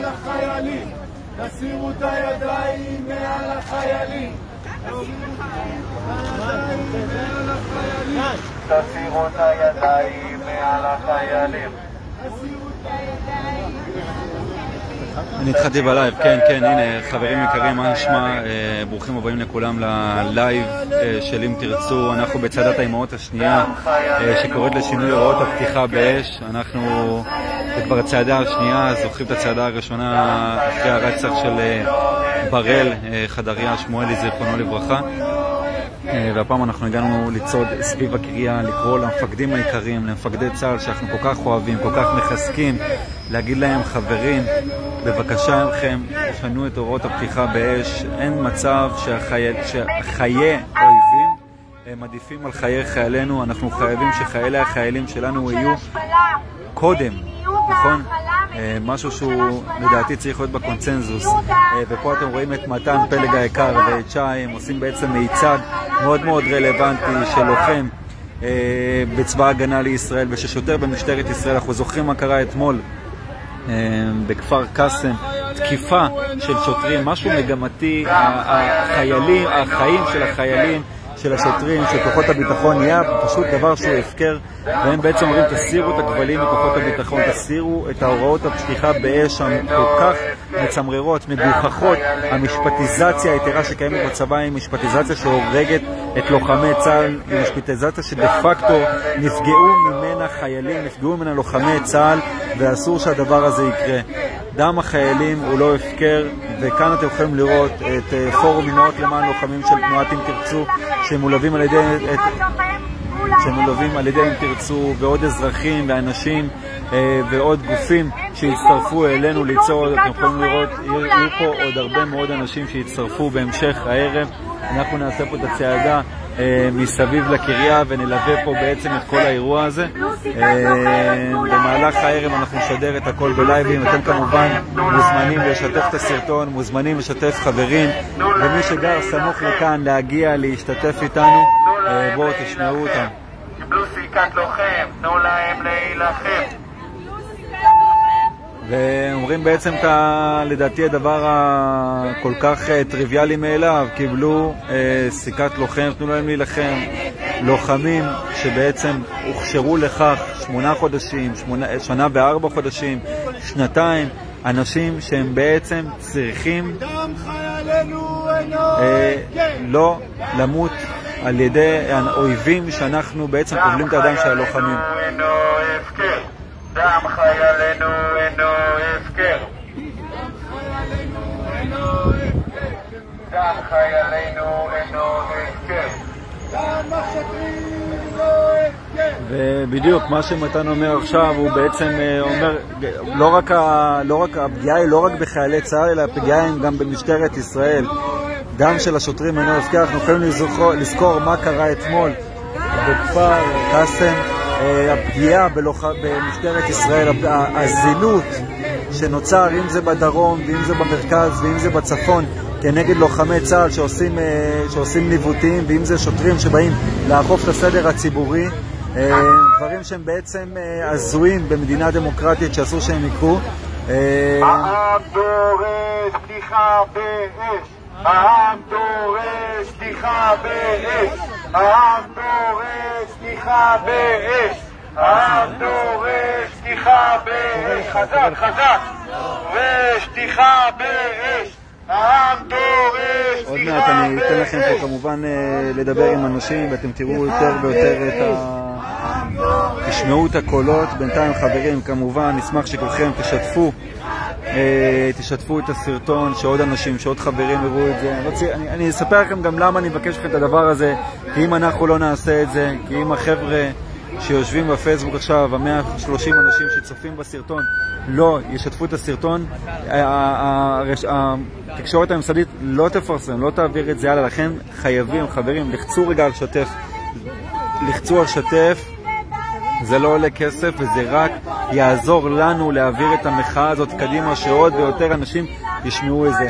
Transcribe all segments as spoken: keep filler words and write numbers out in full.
מעל החיילים, תסירו את הידיים מעל החיילים, תסירו את הידיים מעל החיילים. אני התחלתי בלייב, כן, כן, הנה, חברים יקרים, מה נשמע? ברוכים הבאים לכולם ללייב של אם תרצו. אנחנו בצעדת האימהות השנייה שקוראת לשינוי הוראות הפתיחה באש. אנחנו כבר הצעדה השנייה, זוכרים את הצעדה הראשונה אחרי הרצח של בראל חדריה שמואלי, זיכרונו לברכה. והפעם אנחנו הגענו לצעוד סביב הקריה, לקרוא למפקדים העיקריים, למפקדי צה"ל שאנחנו כל כך אוהבים, כל כך מחזקים, להגיד להם, חברים, בבקשה מכם, שנו את הוראות הפתיחה באש. אין מצב שהחיי, שהחיי אויבים הם עדיפים על חיי חיילינו. אנחנו חייבים שחיילי החיילים שלנו יהיו קודם, נכון? משהו שהוא לדעתי צריך להיות בקונצנזוס. ופה אתם רואים את מתן פלג היקר ואת שי, הם עושים בעצם מיצג מאוד מאוד רלוונטי של לוחם בצבא הגנה לישראל וששוטר במשטרת ישראל. אנחנו זוכרים מה קרה אתמול בכפר קאסם, תקיפה של שוטרים, משהו מגמתי. החיילים, החיים של החיילים, של השוטרים, של כוחות הביטחון, נהיה פשוט דבר שהוא הפקר, והם בעצם אומרים, תסירו את הכבלים מכוחות הביטחון, תסירו את ההוראות הפתיחה באש כל כך מצמררות, מגוחכות. המשפטיזציה היתרה שקיימת בצבא היא משפטיזציה שהורגת את לוחמי צה"ל, היא משפטיזציה שדה פקטו נפגעו ממנה חיילים, נפגעו ממנה לוחמי צה"ל, ואסור שהדבר הזה יקרה. דם החיילים הוא לא הפקר, וכאן אתם יכולים לראות את פורום אימהות למען לוחמים של תנועת אם תרצו, שמולווים על ידי את, שמולווים על ידי אם תרצו, ועוד אזרחים ואנשים ועוד גופים שהצטרפו אלינו ליצור. אתם יכולים לראות, יהיו פה עוד הרבה מאוד אנשים שהצטרפו בהמשך הערב. אנחנו נעשה פה את הצעדה מסביב לקריה ונלווה פה בעצם את כל האירוע הזה. במהלך הערב אנחנו נשדר את הכל בלייבים. אתם כמובן מוזמנים לשתף את הסרטון, מוזמנים לשתף חברים, ומי שגר סמוך לכאן להגיע להשתתף איתנו. בואו תשמעו אותם. קיבלו סיכת לוחם, תנו להם להילחם. ואומרים בעצם את ה... לדעתי הדבר הכל כך טריוויאלי מאליו, קיבלו אה, סיכת לוחם, תנו להם להילחם. לוחמים שבעצם הוכשרו לכך שמונה חודשים, שמונה, שנה וארבע חודשים, שנתיים, אנשים שהם בעצם צריכים אה, לא למות על ידי האויבים שאנחנו בעצם קובלים את הידיים של הלוחמים. דם חיילינו אינו הפקר. דם חיילינו אינו הפקר. דם השוטרים אינו הפקר. ובדיוק מה שמתן אומר עכשיו, הוא בעצם אומר, לא רק, ה, לא רק הפגיעה היא לא רק בחיילי צה"ל, אלא הפגיעה היא גם במשטרת ישראל. דם של השוטרים אינו הפקר. אנחנו יכולים לזכור, לזכור מה קרה אתמול בכפר קאסם. הפגיעה במשטרת ישראל, הזילות שנוצר, אם זה בדרום ואם זה במרכז ואם זה בצפון, כנגד לוחמי צה"ל שעושים, שעושים ניווטים, ואם זה שוטרים שבאים לאכוף את הסדר הציבורי, דברים שהם בעצם הזויים במדינה דמוקרטית שאסור שהם יקרו. העם דורש פתיחה באש, העם דורש פתיחה באש, העם דורש פתיחה באש, העם דורש פתיחה באש, חזק חזק, דורש פתיחה באש, העם דורש עוד מעט אני אתן לכם פה כמובן לדבר עם אנשים ואתם תראו יותר ויותר את ה... תשמעו את הקולות. בינתיים חברים, כמובן נשמח שכולכם תשתפו תשתפו את הסרטון, שעוד אנשים, שעוד חברים יראו את זה. אני, אני אספר לכם גם למה אני מבקש לכם את הדבר הזה, כי אם אנחנו לא נעשה את זה, כי אם החבר'ה שיושבים בפייסבוק עכשיו, ה-מאה ושלושים אנשים שצופים בסרטון לא ישתפו את הסרטון, התקשורת הממסדית לא תפרסם, לא תעביר את זה הלאה. לכן חייבים, חברים, לחצו רגע על שתף, לחצו על שתף. זה לא עולה כסף וזה רק יעזור לנו להעביר את המחאה הזאת קדימה, שעוד ויותר אנשים ישמעו את זה.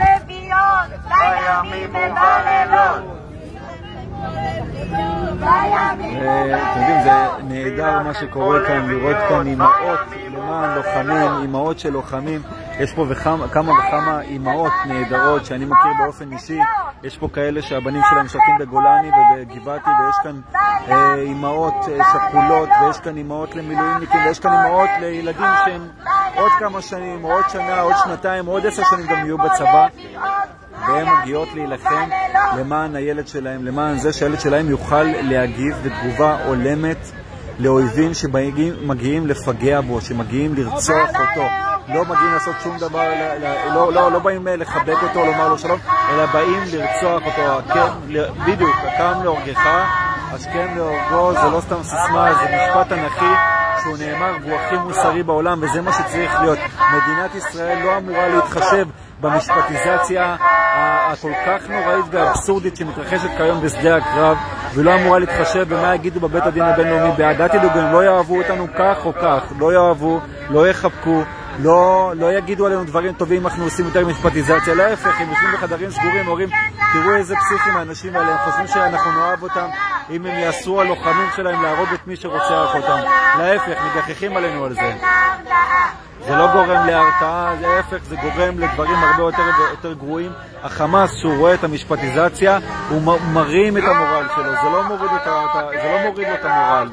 אתם יודעים, זה נהדר מה שקורה כאן, לראות כאן אימהות למען לוחמים, אימהות של לוחמים יש פה וכמה, כמה וכמה אימהות נהדרות שאני מכיר באופן אישי. יש פה כאלה שהבנים שלהם משרתים בגולני ובגבעתי, ויש כאן אה, אימהות אה, שכולות, ויש כאן אימהות למילואימניקים, ויש כאן אימהות לילדים שהם עוד כמה שנים, עוד שנה, עוד שנתיים, עוד עשר שנים גם יהיו בצבא, והן מגיעות להילחם למען הילד שלהם, למען זה שהילד שלהם יוכל להגיב בתגובה עולמת לאויבים שמגיעים לפגע בו, שמגיעים לרצוח אותו. לא מגיעים לעשות שום דבר, לא, לא, לא באים לחבק אותו, לומר לו שלום, אלא באים לרצוח אותו. בדיוק, הקם להורגך, השכם להורגו, זה לא סתם סיסמה, זה משפט תנ"כי שהוא נאמר והוא הכי מוסרי בעולם, וזה מה שצריך להיות. מדינת ישראל לא אמורה להתחשב במשפטיזציה הכל כך נוראית ואבסורדית שמתרחשת כיום בשדה הקרב, ולא אמורה להתחשב במה יגידו בבית הדין הבינלאומי. בעדת ידוגים לא יאהבו אותנו כך או כך, לא יאהבו, לא יחבקו, לא, לא יגידו עלינו דברים טובים, אנחנו עושים יותר משפטיזציה. להפך, הם יושבים בחדרים סגורים, אומרים, תראו איזה פסיכים האנשים האלה, הם חושבים שאנחנו נאהב אותם אם הם יעשו הלוחמים שלהם להרוג את מי שרוצח אותם. להפך, מגחכים עלינו על זה. זה לא גורם להרתעה, זה להפך, זה גורם לדברים הרבה יותר, יותר גרועים. החמאס, שהוא רואה את המשפטיזציה, הוא מרים את המורל שלו, זה לא מוריד, את ה, זה לא מוריד לו את המורל.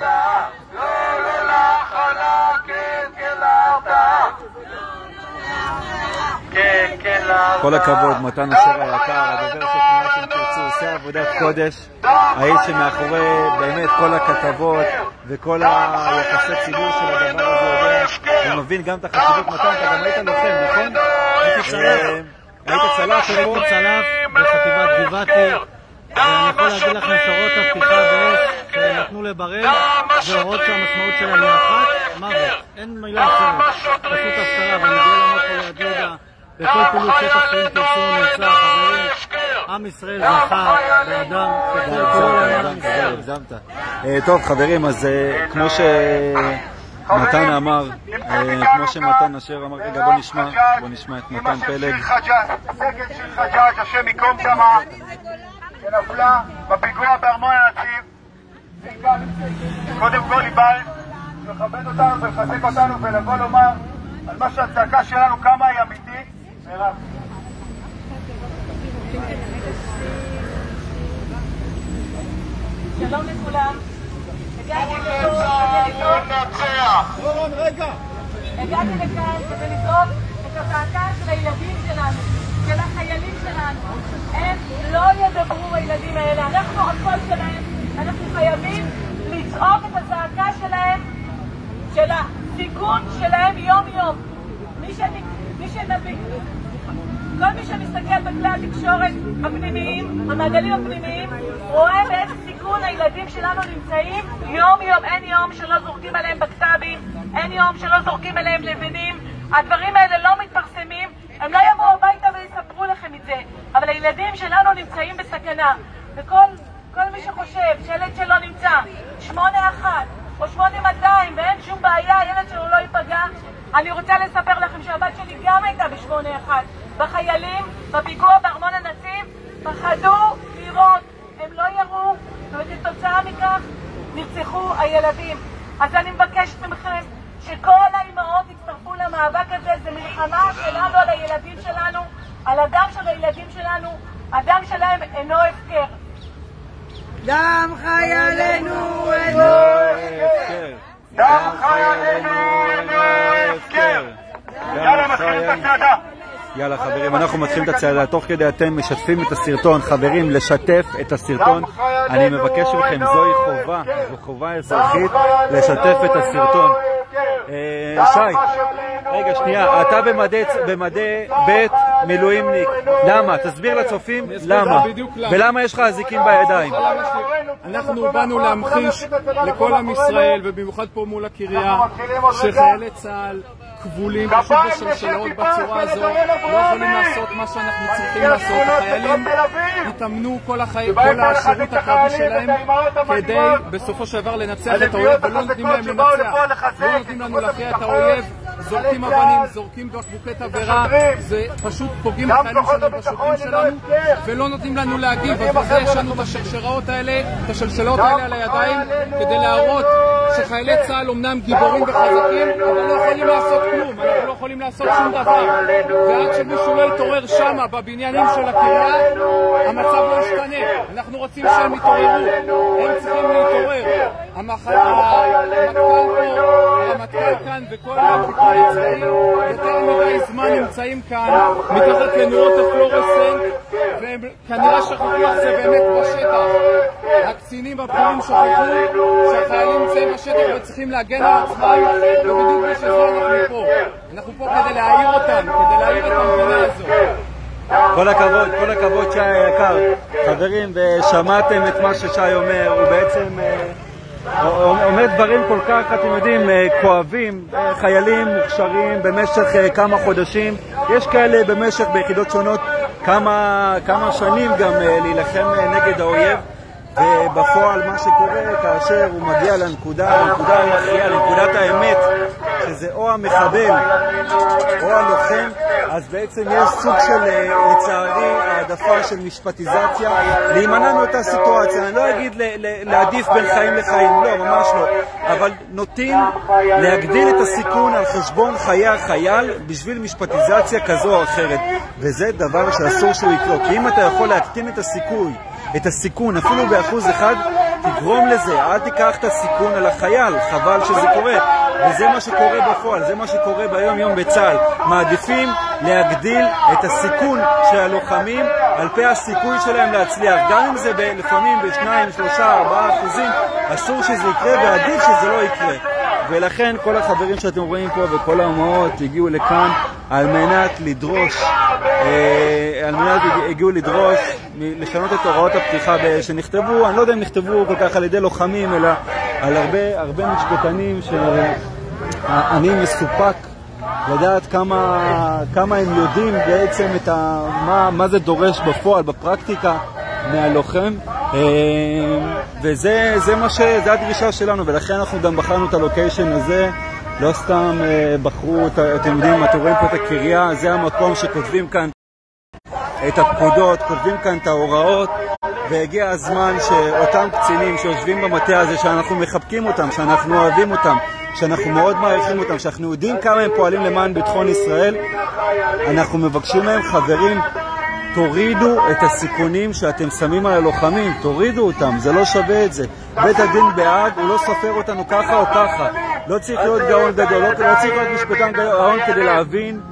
כל הכבוד, מתן אשר היקר, הדובר של תנועת אם תרצו, עושה עבודת קודש, האיש שמאחורי באמת כל הכתבות וכל היחסי ציבור של הדבר הזה יודע, הוא מבין גם את החשיבות. מתן, אתה גם היית לוחם, נכון? הייתי צלף. היית צלף? הייתי צלף בחטיבת גבעתי, ואני יכול להגיד לכם שהוראות הפתיחה באש שנתנו לבראל, והוראות שהמשמעות שלהם היא אחת, מוות. אין מילה אחרת, פשוט הפקרה, ואני גאה לעמוד פה ליד יהודה בכל פעילות שטח שאם תרצו נמצא. חברים, עם ישראל זכה באדם שכל כל למען עם ישראל. טוב חברים, אז כמו שמתן אמר, כמו שמתן אשר אמר, רגע בוא נשמע, בוא נשמע את מתן פלג. סגן של חג'אג', השם ייקום שמה, שנפלה בפיגוע בארמון הנציב. קודם כל היא באה לכבד אותנו ולחזק אותנו ולבוא לומר על מה שהצעקה שלנו כמה היא אמיתית. מירב. שלום לכולם. הגעתי לכאן כדי לזעוק את הזעקה של הילדים שלנו, של החיילים שלנו. הם לא ידברו הילדים האלה, אנחנו הקול שלהם, אנחנו חייבים לצעוק את הזעקה שלהם, של הסיכון שלהם יום יום. מי שנביא, כל מי שמסתכל בכלי התקשורת הפנימיים, המעגלים הפנימיים, רואה באיזה סיכון הילדים שלנו נמצאים יום יום. אין יום שלא זורקים עליהם בקטבים, אין יום שלא זורקים עליהם לבנים. הדברים האלה לא מתפרסמים, הם לא יבואו הביתה ויספרו לכם את זה, אבל הילדים שלנו נמצאים בסכנה. וכל כל מי שחושב שילד שלו נמצא שמונה אחת או שמונה מאתיים ואין שום בעיה, הילד שלו לא ייפגע, אני רוצה לספר לכם שהבת שלי גם הייתה בשמונה אחת. בחיילים, בפיגוע בארמון הנציב, פחדו לירות, הם לא ירו, וכתוצאה מכך נרצחו הילדים. אז אני מבקשת מכם שכל האימהות יצטרפו למאבק הזה. זה מלחמה שלנו על הילדים שלנו, על הדם של הילדים שלנו. הדם שלהם אינו הפקר. דם חיילינו אינו הפקר. דם חיילינו אינו הפקר. יאללה, מתחילים את הצעדה. יאללה חברים, אנחנו מתחילים את הצעדה. תוך כדי אתם משתפים את הסרטון. חברים, לשתף את הסרטון. אני מבקש מכם, זוהי חובה, זו חובה אזרחית לשתף את הסרטון. שי, רגע שנייה, אתה במדי בית מילואימניק, למה? תסביר לצופים למה, ולמה יש לך אזיקים בידיים. אנחנו באנו להמחיש לכל עם ישראל, ובמיוחד פה מול הקריה, שחיילי צה"ל כבולים פשוט בשלשלות בצורה הזו, לא יכולים לעשות מה שאנחנו צריכים לעשות. החיילים התאמנו כל השירות הקרבי שלהם כדי בסופו של דבר לנצח את האויב, ולא נותנים להם לנצח, לא נותנים לנו להכריע את האויב. זורקים אבנים, זורקים בקבוקי תבערה, זה פשוט פוגעים בחיילים שלנו, בשוטרים שלנו, ולא נותנים לנו להגיב. אז בזה יש לנו את השרשראות האלה, את השלשלות האלה על הידיים, כדי להראות שחיילי צה"ל אומנם גיבורים וחזקים, אבל לא יכולים לעשות כלום, אנחנו לא יכולים לעשות שום דבר. ועד שמישהו לא יתעורר שמה בבניינים של הקריה, המצב לא ישתנה. אנחנו רוצים שהם יתעוררו, הם צריכים להתעורר. המטכ"ל פה, המטכ"ל כאן וכל הכיפור הצבאי יותר מדי זמן נמצאים כאן מתחת לנורות הפלורסנט, והם כנראה שכחו איך זה באמת בשטח. הקצינים הבכירים שכחו שהחיילים נמצאים בשטח וצריכים להגן על עצמם, ובדיוק בשביל זה אנחנו פה. אנחנו פה כדי להעיר אותם, כדי להעיר את המדינה הזו. כל הכבוד, כל הכבוד שי היקר. חברים, ושמעתם את מה ששי אומר, הוא בעצם אומר דברים כל כך, אתם יודעים, כואבים. חיילים מוכשרים במשך כמה חודשים, יש כאלה במשך ביחידות שונות כמה, כמה שנים גם להילחם נגד האויב, ובפועל מה שקורה כאשר הוא מגיע לנקודה, לנקודה המכריעה, לנקודת האמת, שזה או המחבל או הלוחם, אז בעצם יש סוג של, לצערי, העדפה של משפטיזציה להימנע מאותה סיטואציה. אני לא אגיד להעדיף בין חיים לחיים, לא, ממש לא, אבל נוטים להגדיל את הסיכון על חשבון חיי החייל בשביל משפטיזציה כזו או אחרת, וזה דבר שאסור שהוא יקרה. כי אם אתה יכול להקטין את הסיכוי, את הסיכון, אפילו באחוז אחד, תגרום לזה, אל תיקח את הסיכון על החייל, חבל שזה קורה. וזה מה שקורה בפועל, זה מה שקורה ביום יום בצה"ל. מעדיפים להגדיל את הסיכון של הלוחמים על פי הסיכוי שלהם להצליח, גם אם זה לפעמים בשניים, שלושה, ארבעה אחוזים, אסור שזה יקרה ועדיף שזה לא יקרה. ולכן כל החברים שאתם רואים פה וכל האומות הגיעו לכאן על מנת לדרוש, אה, על מנת הגיעו לדרוש לשנות את הוראות הפתיחה שנכתבו, אני לא יודע אם נכתבו כל כך על ידי לוחמים, אלא על הרבה, הרבה משפטנים שאני מסופק לדעת כמה, כמה הם יודעים בעצם את ה, מה, מה זה דורש בפועל, בפרקטיקה מהלוחם, וזה זה מה ש, זה הדרישה שלנו, ולכן אנחנו גם בחרנו את הלוקיישן הזה. לא סתם בחרו, אתם יודעים, אתם רואים פה את הקריה, זה המקום שכותבים כאן את הפקודות, כותבים כאן את ההוראות, והגיע הזמן שאותם קצינים שיושבים במטה הזה, שאנחנו מחבקים אותם, שאנחנו אוהבים אותם, שאנחנו מאוד מעריכים אותם, שאנחנו יודעים כמה הם פועלים למען ביטחון ישראל, אנחנו מבקשים מהם, חברים, תורידו את הסיכונים שאתם שמים על הלוחמים, תורידו אותם, זה לא שווה את זה. בית הדין בהאג, הוא לא סופר אותנו ככה או ככה, לא צריך להיות גאון גדול, לא, לא צריך להיות משפטן גאון כדי להבין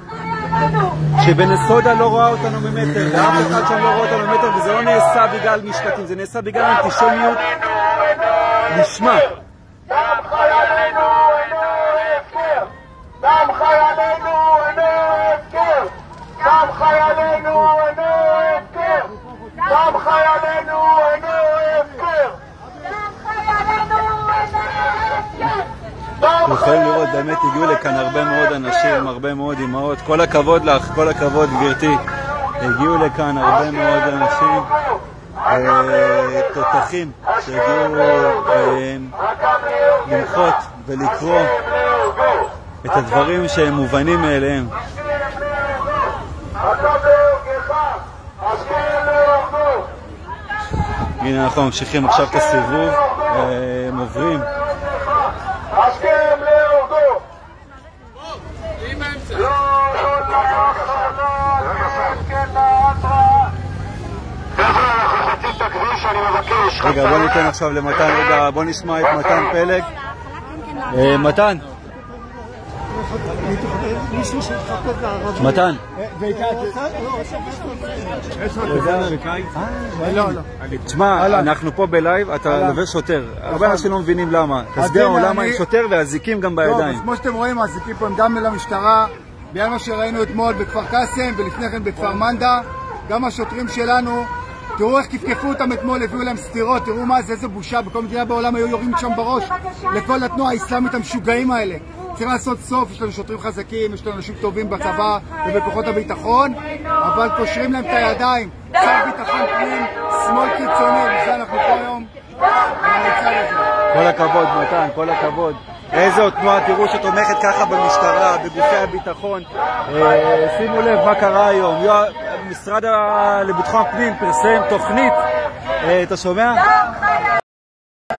שבנסודה לא רואה אותנו ממטר, ואף אחד שם לא רואה אותנו ממטר, וזה לא נעשה בגלל משפטים, זה נעשה בגלל אנטישמיות לשמה. דם חיילינו אינו הפקר, דם חיילינו אינו הפקר, דם חיילינו אינו הפקר, דם חיילינו אינו הפקר, דם חיילינו אינו הפקר. אתם יכולים לראות, באמת הגיעו לכאן הרבה מאוד אנשים, הרבה מאוד אמהות. כל הכבוד לך, כל הכבוד גברתי. הגיעו לכאן הרבה מאוד אנשים, תותחים שהגיעו למחות ולקרוא את הדברים שהם מובנים מאליהם. הנה אנחנו ממשיכים עכשיו את הסיבוב, הם עוברים. רגע, בוא ניתן עכשיו למתן, רגע, בוא נשמע את מתן פלג. מתן. מתן. תשמע, אנחנו פה בלייב, אתה לובש שוטר. הרבה אנשים לא מבינים למה. תסביר למה עם שוטר והזיקים גם בידיים. כמו שאתם רואים, הזיקים פה הם גם למשטרה. בגלל מה שראינו אתמול בכפר קאסם ולפני כן בכפר מנדה, גם השוטרים שלנו, תראו איך כפכפו אותם אתמול, הביאו להם סתירות, תראו מה זה, איזה בושה, בכל מדינה בעולם היו יורים שם בראש לכל התנועה האסלאמית המשוגעים האלה. צריך לעשות סוף, יש לנו שוטרים חזקים, יש לנו אנשים טובים בצבא ובכוחות הביטחון, אבל קושרים להם את הידיים, שר ביטחון פנים, שמאל קיצוני, וזה אנחנו פה היום. כל הכבוד מתן, כל הכבוד. איזו תנועה, תראו שתומכת ככה במשטרה, בגופי הביטחון. שימו לב מה קרה היום, משרד לביטחון פנים פרסם תוכנית, אתה שומע?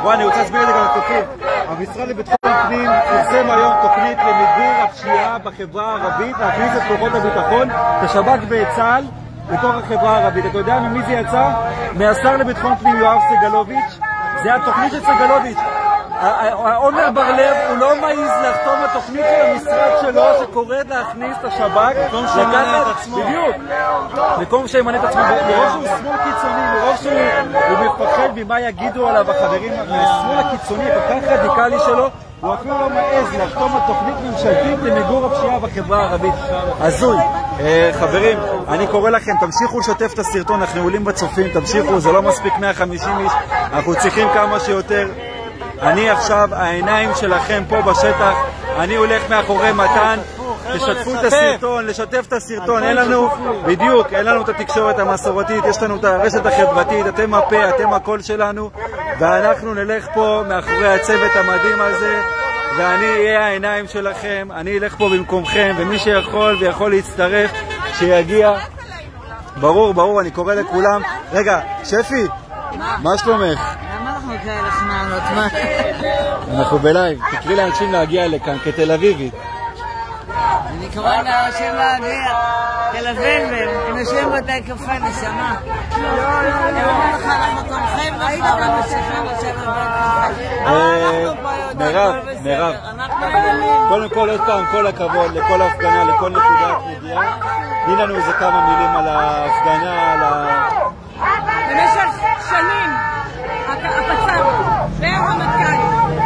בוא, אני רוצה להסביר את זה גם לצופים. המשרד לביטחון פנים פרסם היום תוכנית למיגור הפשיעה בחברה הערבית, להכניס את כוחות הביטחון, את השב"כ וצה"ל בתוך החברה הערבית. אתה יודע ממי זה יצא? מהשר לביטחון פנים יואב סגלוביץ'. זה התוכנית של סגלוביץ'. עומר בר לב הוא לא מעיז לחתום התוכנית של המשרד שלו שקוראת להכניס את השב"כ מקום שימנה את עצמו. בדיוק, מקום שימנה את עצמו, מרוב שהוא שמאל קיצוני, מרוב שהוא מפחד ממה יגידו עליו החברים מהשמאל הקיצוני כל כך רדיקלי שלו, הוא אפילו לא מעז לחתום על תוכנית ממשלתית למיגור הפשיעה בחברה הערבית. הזוי. חברים, אני קורא לכם, תמשיכו לשתף את הסרטון, אנחנו עולים בצופים, תמשיכו, זה לא מספיק מאה וחמישים איש, אנחנו צריכים כמה שיותר. אני עכשיו, העיניים שלכם פה בשטח, אני הולך מאחורי מתן, תשתפו את הסרטון, לשתף את הסרטון, אין לנו, בדיוק, אין לנו את התקשורת המסורתית, יש לנו את הרשת החברתית, אתם הפה, אתם הקול שלנו, ואנחנו נלך פה מאחורי הצוות המדהים הזה, ואני אהיה העיניים שלכם, אני אלך פה במקומכם, ומי שיכול ויכול להצטרף, שיגיע. ברור, ברור, אני קורא לכולם. רגע, שפי, מה שלומך? כאלה חננות, מה? אנחנו בלייב, תקראי לאנשים להגיע לכאן כתל אביבית. אני קורא לאנשים להגיע, תל אביבים, הם יושבים בתי קפה, נשמה. הם אומרים לך, אנחנו תומכים בך, אבל ממשיכים לשבת בית קפה. מירב, מירב, קודם כל עוד פעם, כל הכבוד לכל ההפגנה, לכל נקודת נגיעה. תני לנו איזה כמה מילים על ההפגנה, על ה... במשך שנים הפצ"ר והרמטכ"ל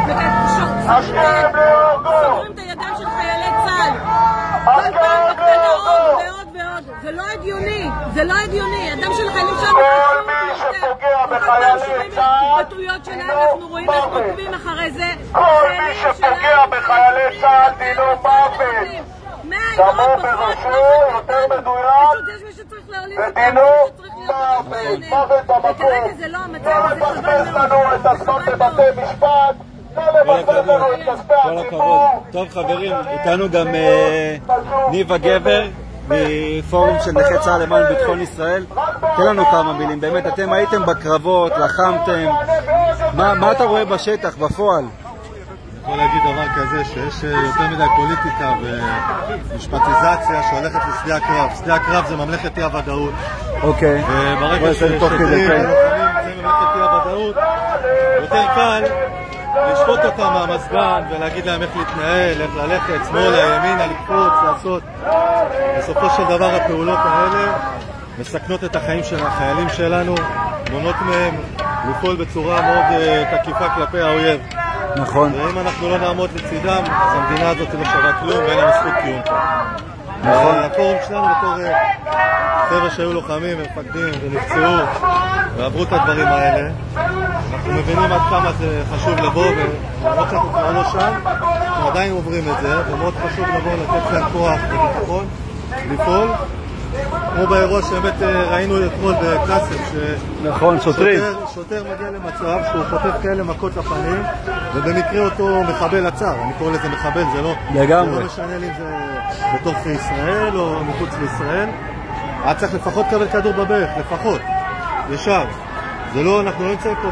סוגרים את הידיים של חיילי צה"ל כל פעם בקטנה עוד ועוד ועוד. זה לא הגיוני, זה לא הגיוני. הדם של החיילים שלנו כל מי שפוגע בחיילי צה"ל, בטויות שלהם אנחנו רואים איך עוקבים אחרי זה. כל מי שפוגע בחיילי צה"ל דינו מוות. שמו בראשו יותר מדויק ודינו מוות, מוות במקום. לא לבזבז לנו את הזמן בבתי משפט, לא לבזבז לנו את כספי הציבור. טוב חברים, איתנו גם ניבה גבר מפורום של נכי צה"ל למען ביטחון ישראל. תן לנו כמה מילים, באמת אתם הייתם בקרבות, לחמתם, מה אתה רואה בשטח, בפועל? אני יכול להגיד דבר כזה שיש יותר מדי פוליטיקה ומשפטיזציה שהולכת לשדה הקרב. שדה הקרב זה ממלכת אי הוודאות. אוקיי. וברגע ששוטרים ולוחמים זה ממלכת אי הוודאות, יותר קל לשפוט אותם מהמזגן ולהגיד להם איך להתנהל, איך ללכת, שמאלה, ימינה, לקפוץ, לעשות. בסופו של דבר הפעולות האלה מסכנות את החיים של החיילים שלנו, מונעות מהם לפעול בצורה מאוד תקיפה כלפי האויב. נכון. ואם אנחנו לא נעמוד לצידם, אז המדינה הזאת לא שווה כלום ואין לנו זכות קיום פה. נכון. הפורום שלנו בתור חבר'ה שהיו לוחמים ומפקדים ונפצעו ועברו את הדברים האלה, אנחנו מבינים עד כמה זה חשוב לבוא, ולמרות שאנחנו כבר לא שם, אנחנו עדיין עוברים את זה, ומאוד חשוב לבוא לתת להם כוח וביטחון, לפעול. כמו באירוע שבאמת ראינו אתמול בקאסם, נכון, שוטרים. שוטר מגיע למצב שהוא חוטף כאלה מכות לפנים, ובמקרה אותו מחבל עצר. אני קורא לזה מחבל, זה לא... לגמרי. זה לא משנה לי אם זה בתוך ישראל או מחוץ לישראל. היה צריך לפחות לקבל כדור בברך, לפחות. ישר. זה לא, אנחנו לא נמצאים פה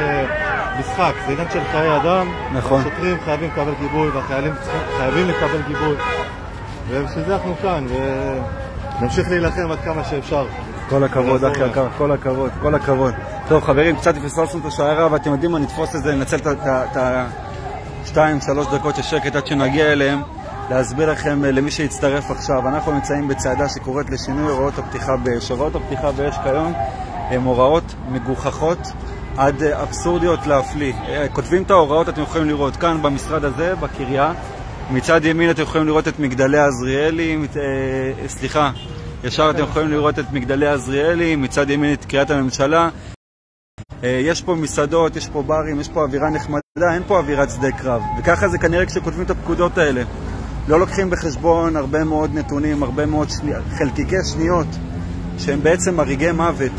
במשחק, זה עניין של חיי אדם. נכון. השוטרים חייבים לקבל גיבוי, והחיילים חייבים לקבל גיבוי. ובשביל זה אנחנו כאן, ונמשיך להילחם עד כמה שאפשר. כל הכבוד, אחי יקר, כל הכבוד, כל הכבוד. טוב חברים, קצת פספסנו את השיירה, ואתם יודעים מה, נתפוס את זה, ננצל את השתיים, שלוש דקות של שקט עד שנגיע אליהם, להסביר לכם למי שיצטרף עכשיו. אנחנו נמצאים בצעדה שקוראת לשינוי הוראות הפתיחה באש. הוראות הפתיחה באש כיום הן הוראות מגוחכות עד אבסורדיות להפליא. כותבים את ההוראות, אתם יכולים לראות כאן במשרד הזה, בקריה. מצד ימין אתם יכולים לראות את מגדלי עזריאלי, סליחה, ישר אתם יכולים לראות את מגדלי עזריאלי, מצד ימין את קריית הממשלה. יש פה מסעדות, יש פה ברים, יש פה אווירה נחמדה, אין פה אווירת שדה קרב. וככה זה כנראה כשכותבים את הפקודות האלה. לא לוקחים בחשבון הרבה מאוד נתונים, הרבה מאוד שני... חלקיקי שניות, שהם בעצם מריגי מוות,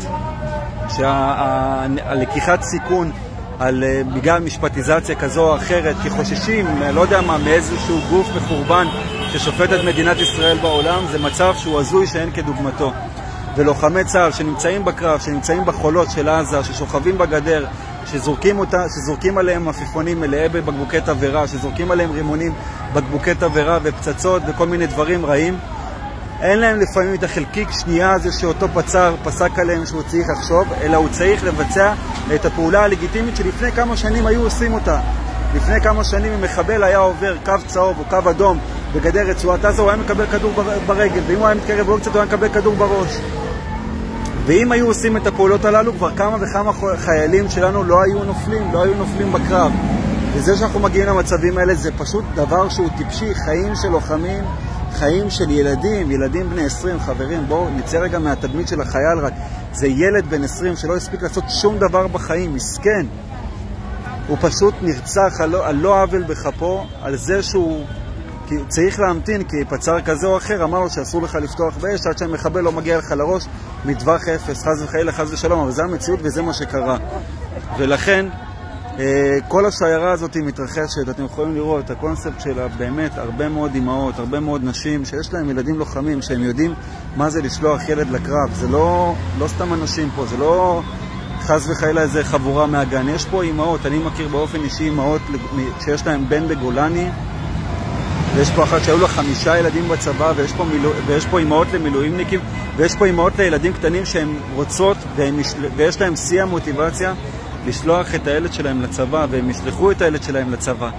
שהלקיחת סיכון על בגלל משפטיזציה כזו או אחרת, כי חוששים, לא יודע מה, מאיזשהו גוף מחורבן ששופט את מדינת ישראל בעולם, זה מצב שהוא הזוי שאין כדוגמתו. ולוחמי צה"ל שנמצאים בקרב, שנמצאים בחולות של עזה, ששוכבים בגדר, שזורקים אותה, שזורקים עליהם עפיפונים מלאי בבקבוקי תבערה, שזורקים עליהם רימונים, בקבוקי תבערה ופצצות וכל מיני דברים רעים. אין להם לפעמים את החלקיק שנייה הזה שאותו פצר פסק עליהם שהוא צריך לחשוב, אלא הוא צריך לבצע את הפעולה הלגיטימית שלפני כמה שנים היו עושים אותה. לפני כמה שנים אם מחבל היה עובר קו צהוב או קו אדום בגדר רצועת עזה, הוא היה מקבל כדור ברגל, ואם הוא היה מתקרב לא קצת הוא היה מקבל כדור בראש. ואם היו עושים את הפעולות הללו, כבר כמה וכמה חיילים שלנו לא היו נופלים, לא היו נופלים בקרב. וזה שאנחנו מגיעים למצבים האלה זה פשוט דבר שהוא טיפשי, חיים של לוחמים, חיים של ילדים, ילדים בני עשרים, חברים, בואו נצא רגע מהתדמית של החייל רק. זה ילד בן עשרים שלא הספיק לעשות שום דבר בחיים, מסכן. הוא פשוט נרצח על, על לא עוול בכפו, על זה שהוא צריך להמתין, כי פצר כזה או אחר אמר לו שאסור לך לפתוח באש עד שהמחבל לא מגיע לך לראש מטווח אפס, חס וחלילה, חס ושלום, אבל זה המציאות וזה מה שקרה. ולכן כל השיירה הזאת מתרחשת, אתם יכולים לראות, הקונספט שלה באמת הרבה מאוד אמהות, הרבה מאוד נשים שיש להם ילדים לוחמים, שהם יודעים מה זה לשלוח ילד לקרב. זה לא, לא סתם אנשים פה, זה לא חס וחלילה איזה חבורה מהגן. יש פה אמהות, אני מכיר באופן אישי אמהות שיש להם בן בגולני, ויש פה אחת שהיו לה חמישה ילדים בצבא, ויש פה, מילוא... ויש פה אמהות למילואימניקים, ויש פה אמהות לילדים קטנים שהן רוצות, והם... ויש להם שיא המוטיבציה לשלוח את הילד שלהם לצבא, והם ישלחו את הילד שלהם לצבא.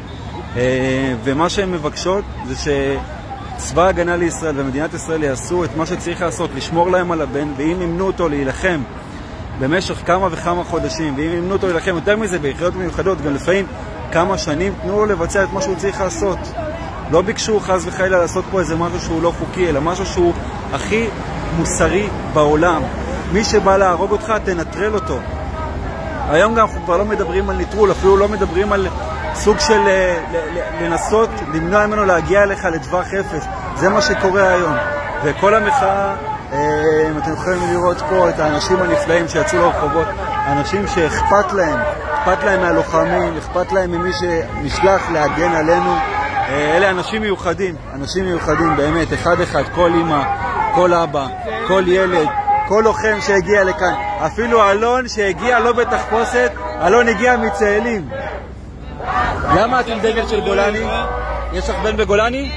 ומה שהן מבקשות זה שצבא ההגנה לישראל ומדינת ישראל יעשו את מה שצריך לעשות, לשמור להם על הבן, ואם ימנו אותו להילחם במשך כמה וכמה חודשים, ואם ימנו אותו להילחם יותר מזה ביחידות מיוחדות, גם לפעמים כמה שנים, תנו לו לבצע את מה שהוא צריך לעשות. לא ביקשו חס וחלילה לעשות פה איזה משהו שהוא לא חוקי, אלא משהו שהוא הכי מוסרי בעולם. מי שבא להרוג אותך, תנטרל אותו. היום גם אנחנו כבר לא מדברים על ניטרול, אפילו לא מדברים על סוג של לנסות למנוע ממנו להגיע אליך לטווח אפס. זה מה שקורה היום. וכל המחאה, אם אתם יכולים לראות פה את האנשים הנפלאים שיצאו לרחובות, אנשים שאכפת להם, אכפת להם מהלוחמים, אכפת להם ממי שנשלח להגן עלינו. אלה אנשים מיוחדים, אנשים מיוחדים באמת, אחד אחד, כל אמא, כל אבא, כל ילד, כל לוחם שהגיע לכאן, אפילו אלון שהגיע לא בתחפושת, אלון הגיע מצאלים. למה את עם דגל של גולני? יש לך בן בגולני?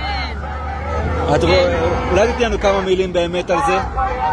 אולי תתני לנו כמה מילים באמת על זה?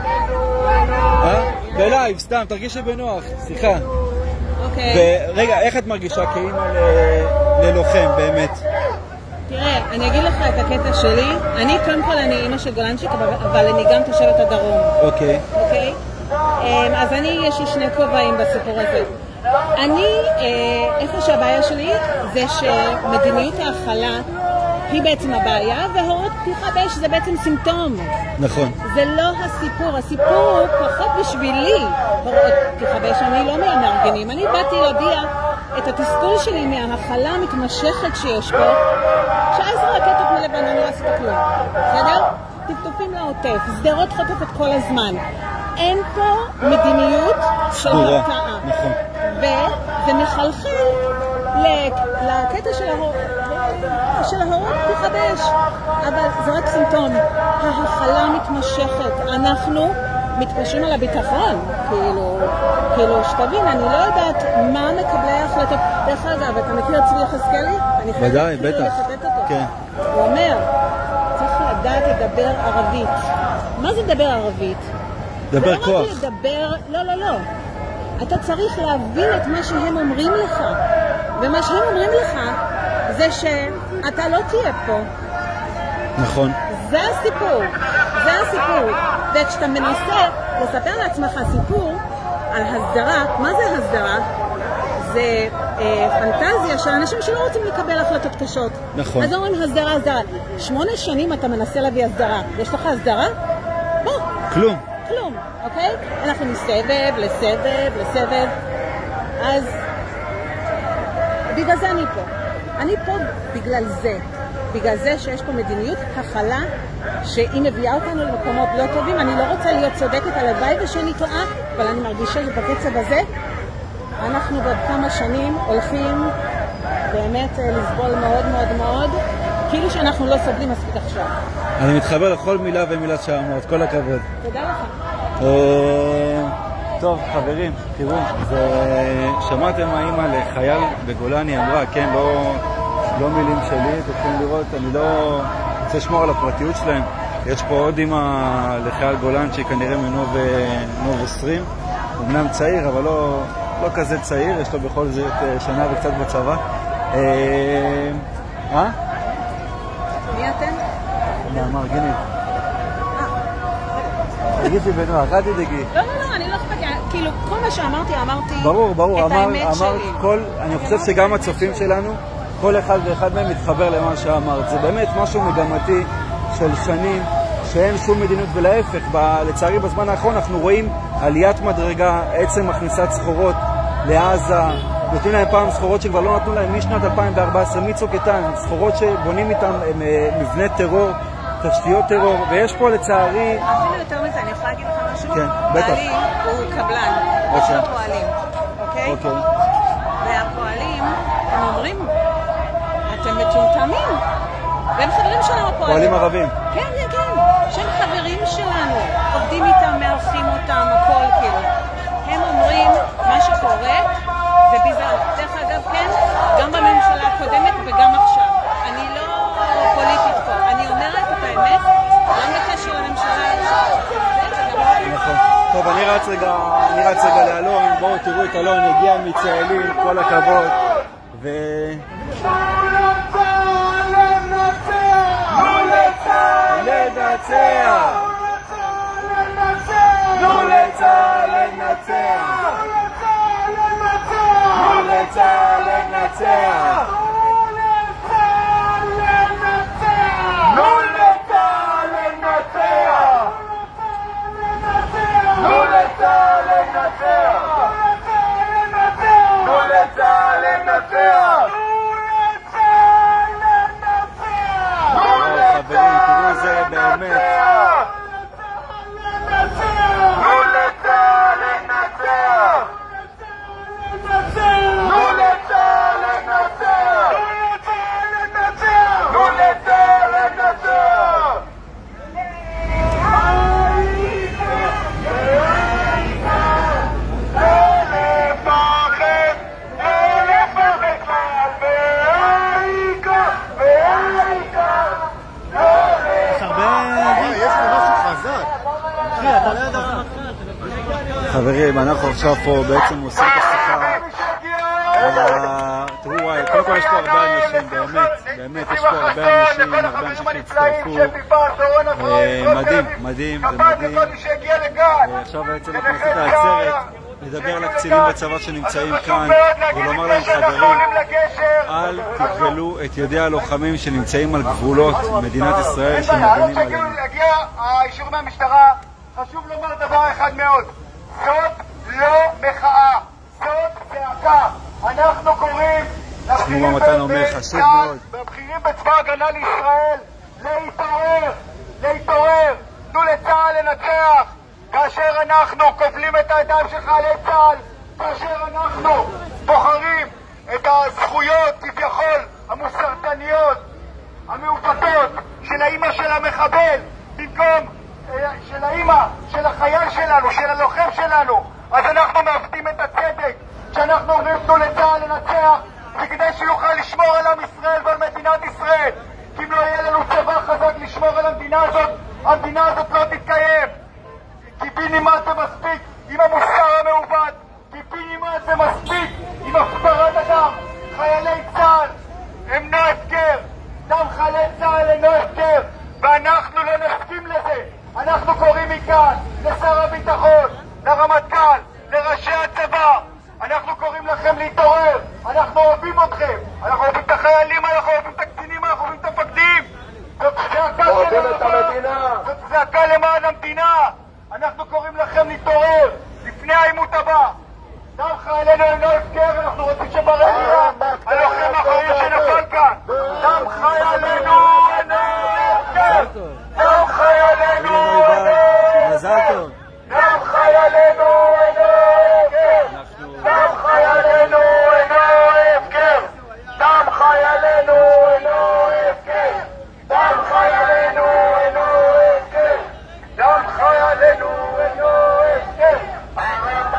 בלייב, סתם, תרגישי בנוח, סליחה. ורגע, איך את מרגישה כאמא ללוחם באמת? תראה, אני אגיד לך את הקטע שלי. אני, קודם כל, אני אמא של גולנצ'יק, אבל אני גם תושבת הדרום. אוקיי. אוקיי? אז אני, יש לי שני כובעים בסיפור הזה. אני, איפה שהבעיה שלי זה שמדיניות ההכלה היא בעצם הבעיה, והורות פתיחה באש זה בעצם סימפטום. נכון. זה לא הסיפור. הסיפור הוא פחות בשבילי הורות פתיחה באש. אני לא מהמארגנים. אני באתי להביע את התסכול שלי מההכלה המתמשכת שיש פה, שעשר רקטות מלבנון לא עשו כלום. בסדר? טפטופים לעוטף, סדרות חוטפת כל הזמן. אין פה מדיניות של הרתעה. נכון. וזה מחלחל לקטע של ההורות של ההורות פתיחה באש. אבל זה רק סימפטום. ההכלה מתמשכת. אנחנו מתפשרים על הביטחון, כאילו, כאילו, שתבין, אני לא יודעת מה מקבלי ההחלטות. דרך אגב, אתה מכיר צבי יחזקאלי? ודאי, בטח. אני חייבת לחטט אותו. כן. הוא אומר, צריך לדעת לדבר ערבית. מה זה לדבר ערבית? דבר כוח. זה לא רק לדבר, לא, לא, לא. אתה צריך להבין את מה שהם אומרים לך. ומה שהם אומרים לך זה שאתה לא תהיה פה. נכון. זה הסיפור, זה הסיפור. וכשאתה מנסה לספר לעצמך סיפור על הסדרה, מה זה הסדרה? זה אה, פנטזיה של אנשים שלא רוצים לקבל החלטות קשות. נכון. אז אומרים הסדרה, הסדרה. שמונה שנים אתה מנסה להביא הסדרה. יש לך הסדרה? בוא. כלום. כלום, אוקיי? אנחנו מסבב לסבב לסבב. אז בגלל זה אני פה. אני פה בגלל זה. בגלל זה שיש פה מדיניות הכלה שהיא מביאה אותנו למקומות לא טובים. אני לא רוצה להיות צודקת על הוואי ושאני טועה, אבל אני מרגישה שבקצב הזה אנחנו בעוד כמה שנים הולכים באמת לסבול מאוד מאוד מאוד, כאילו שאנחנו לא סובלים מספיק עכשיו. אני מתחבר לכל מילה ומילה שאמרת, כל הכבוד. תודה לך. טוב, חברים, תראו, זה... שמעתם האמא לחייל בגולני, אמרה, כן, לא, לא מילים שלי, אתם יכולים לראות, אני לא רוצה לשמור על הפרטיות שלהם. יש פה עוד אמא לחייל גולן שהיא כנראה מנוב עשרים, אמנם צעיר, אבל לא, לא כזה צעיר, יש לו בכל זאת שנה וקצת בצבא. אה? מי אתם? נעמר גנית. תגידי בנוח, אל תדאגי. לא, לא, לא, אני לא אכפת, כאילו, כל מה שאמרתי, אמרתי ברור, ברור, את אמר, האמת אמר שלי. כל, אני חושב שגם הצופים שלנו, כל אחד ואחד מהם מתחבר למה שאמרת. זה באמת משהו מגמתי של שנים, שאין שום מדיניות, ולהפך, ב, לצערי בזמן האחרון אנחנו רואים עליית מדרגה, עצם מכניסת סחורות לעזה, נותנים להם פעם סחורות שכבר לא נתנו להם משנת אלפיים וארבע עשרה, מצוק איתן, סחורות שבונים איתם מבנה טרור, תשתיות טרור, ויש פה לצערי... אפילו יותר מזה, אני יכולה להגיד לך משהו? כן, בטח. בעלי הוא קבלן, יש לו פועלים, אוקיי? אוקיי. והפועלים, הם אומרים, אתם מטומטמים. והם חברים שלנו הפועלים. פועלים ערבים. כן, כן, כן. שהם חברים שלנו. עובדים איתם, מארחים אותם, הכל כאילו. הם אומרים מה שקורה, וביזר. דרך אגב, כן, גם בממשלה הקודמת וגם עכשיו. אני לא פוליטית פה. אני אומרת את האמת, גם בקשר לממשלה עכשיו. נכון. טוב, אני רץ רגע, אני רץ רגע לאלון. בואו תראו את אלון, הגיע מצהלים, כל הכבוד. ו... לנצח! תנו לצה"ל לנצח! תנו לצה"ל לנצח! תנו לצה"ל לנצח! תנו לצה"ל לנצח! תנו לצה"ל לנצח! חברים, תראו זה באמת. תנו לצה"ל לנצח! תנו לצה"ל לנצח! תנו לצה"ל לנצח! חברים, אנחנו עכשיו פה בעצם עושים את השיחה. תראו, וואי, קודם כל יש פה הרבה אנשים, באמת, באמת, יש פה הרבה אנשים, הרבה אנשים שהצטרפו. מדהים, מדהים, זה מדהים. ועכשיו בעצם אנחנו עושים את העצרת, לדבר לקצינים בצבא שנמצאים כאן, ולומר להם, חברים, אל תכבלו את ידי הלוחמים שנמצאים על גבולות מדינת ישראל שמגנים עלינו. הגיע האישור מהמשטרה, חשוב לומר דבר אחד מאוד. זאת לא מחאה, זאת זעקה. אנחנו קוראים לבכירים בצבא הגנה לישראל להתעורר, להתעורר. תנו לצה"ל לנצח. כאשר אנחנו כובלים את הידיים של חיילי צה"ל, כאשר אנחנו בוחרים את הזכויות כביכול המוסרטניות, המעוותות של האמא של המחבל במקום של האמא, של החייל שלנו, של הלוחם שלנו, אז אנחנו מעוותים את הצדק. כשאנחנו אומרים תנו לצה"ל לנצח, זה כדי שיוכל לשמור על עם ישראל ועל מדינת ישראל. כי אם לא יהיה לנו צבא חזק לשמור על המדינה הזאת, המדינה הזאת לא תתקיים. כי בי נמאס זה מספיק עם המוסר המעוות, כי בי נמאס זה מספיק עם הפקרת אדם. חיילי צה"ל הם לא הפקר, דם חיילי צה"ל הם לא הפקר, ואנחנו לא נסכים לזה. אנחנו קוראים מכאן לשר הביטחון, לרמטכ"ל, לראשי הצבא, אנחנו קוראים לכם להתעורר. אנחנו אוהבים אתכם, אנחנו אוהבים את החיילים, אנחנו אוהבים את הקצינים, אנחנו אוהבים את המפקדים. זאת זעקה זאת זעקה למען המדינה. אנחנו קוראים לכם להתעורר לפני העימות הבא. דם חיילינו אינו הפקר, אנחנו רוצים שברגע הלוחם האחרון שנפל כאן, דם חיילינו אינו הפקר. דם חיילינו מזל טוב. דם חיילינו אינו הפקר. דם חיילינו אינו הפקר. דם חיילינו אינו הפקר. דם חיילינו אינו הפקר. דם חיילינו אינו הפקר.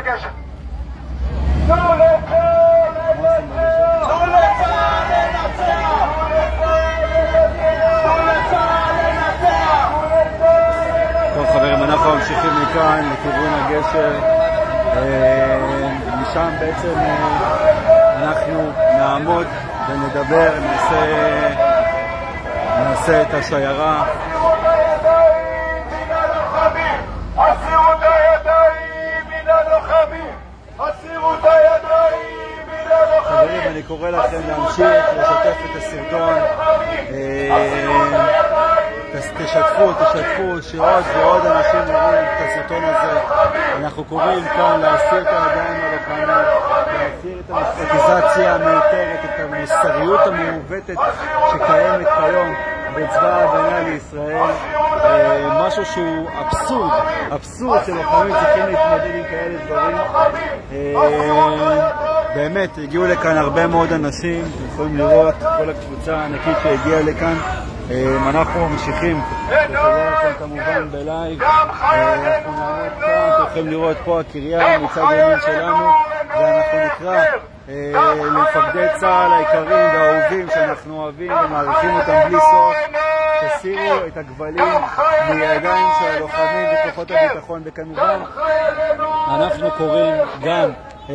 הגשר. תנו לצה"ל לנצח! תנו לצה"ל לנצח! תנו לצה"ל לנצח! טוב חברים, אנחנו ממשיכים מכאן לכיוון הגשר. משם בעצם אנחנו נעמוד ונדבר, נעשה, נעשה את השיירה. הסירו את הידיים מן הלוחמים! הסירו את הידיים מן הלוחמים! חברים, אני קורא לכם להמשיך לשתף את הסרטון. תשתפו, תשתפו, שעוד ועוד אנשים יראו את הסרטון הזה. אנחנו קוראים כאן להסיר את הידיים הלוחמים, להסיר את המשפטיזציה המיותרת, את המוסריות המעוותת שקיימת כיום בצבא ההגנה לישראל. משהו שהוא אבסורד, אבסורד שלוחמים צריכים להתמודד עם כאלה דברים. באמת, הגיעו לכאן הרבה מאוד אנשים, אתם יכולים לראות כל הקבוצה הענקית שהגיעה לכאן. אנחנו ממשיכים לשדר לכם כמובן בלייב. אנחנו נעמוד כאן, אתם יכולים לראות פה הקריה מצד ימין שלנו, ואנחנו נקרא למפקדי צה"ל היקרים והאהובים שאנחנו אוהבים ומעריכים אותם בלי סוף, תסירו את הגבלים מידיים של הלוחמים וכוחות הביטחון. וכמובן אנחנו קוראים גם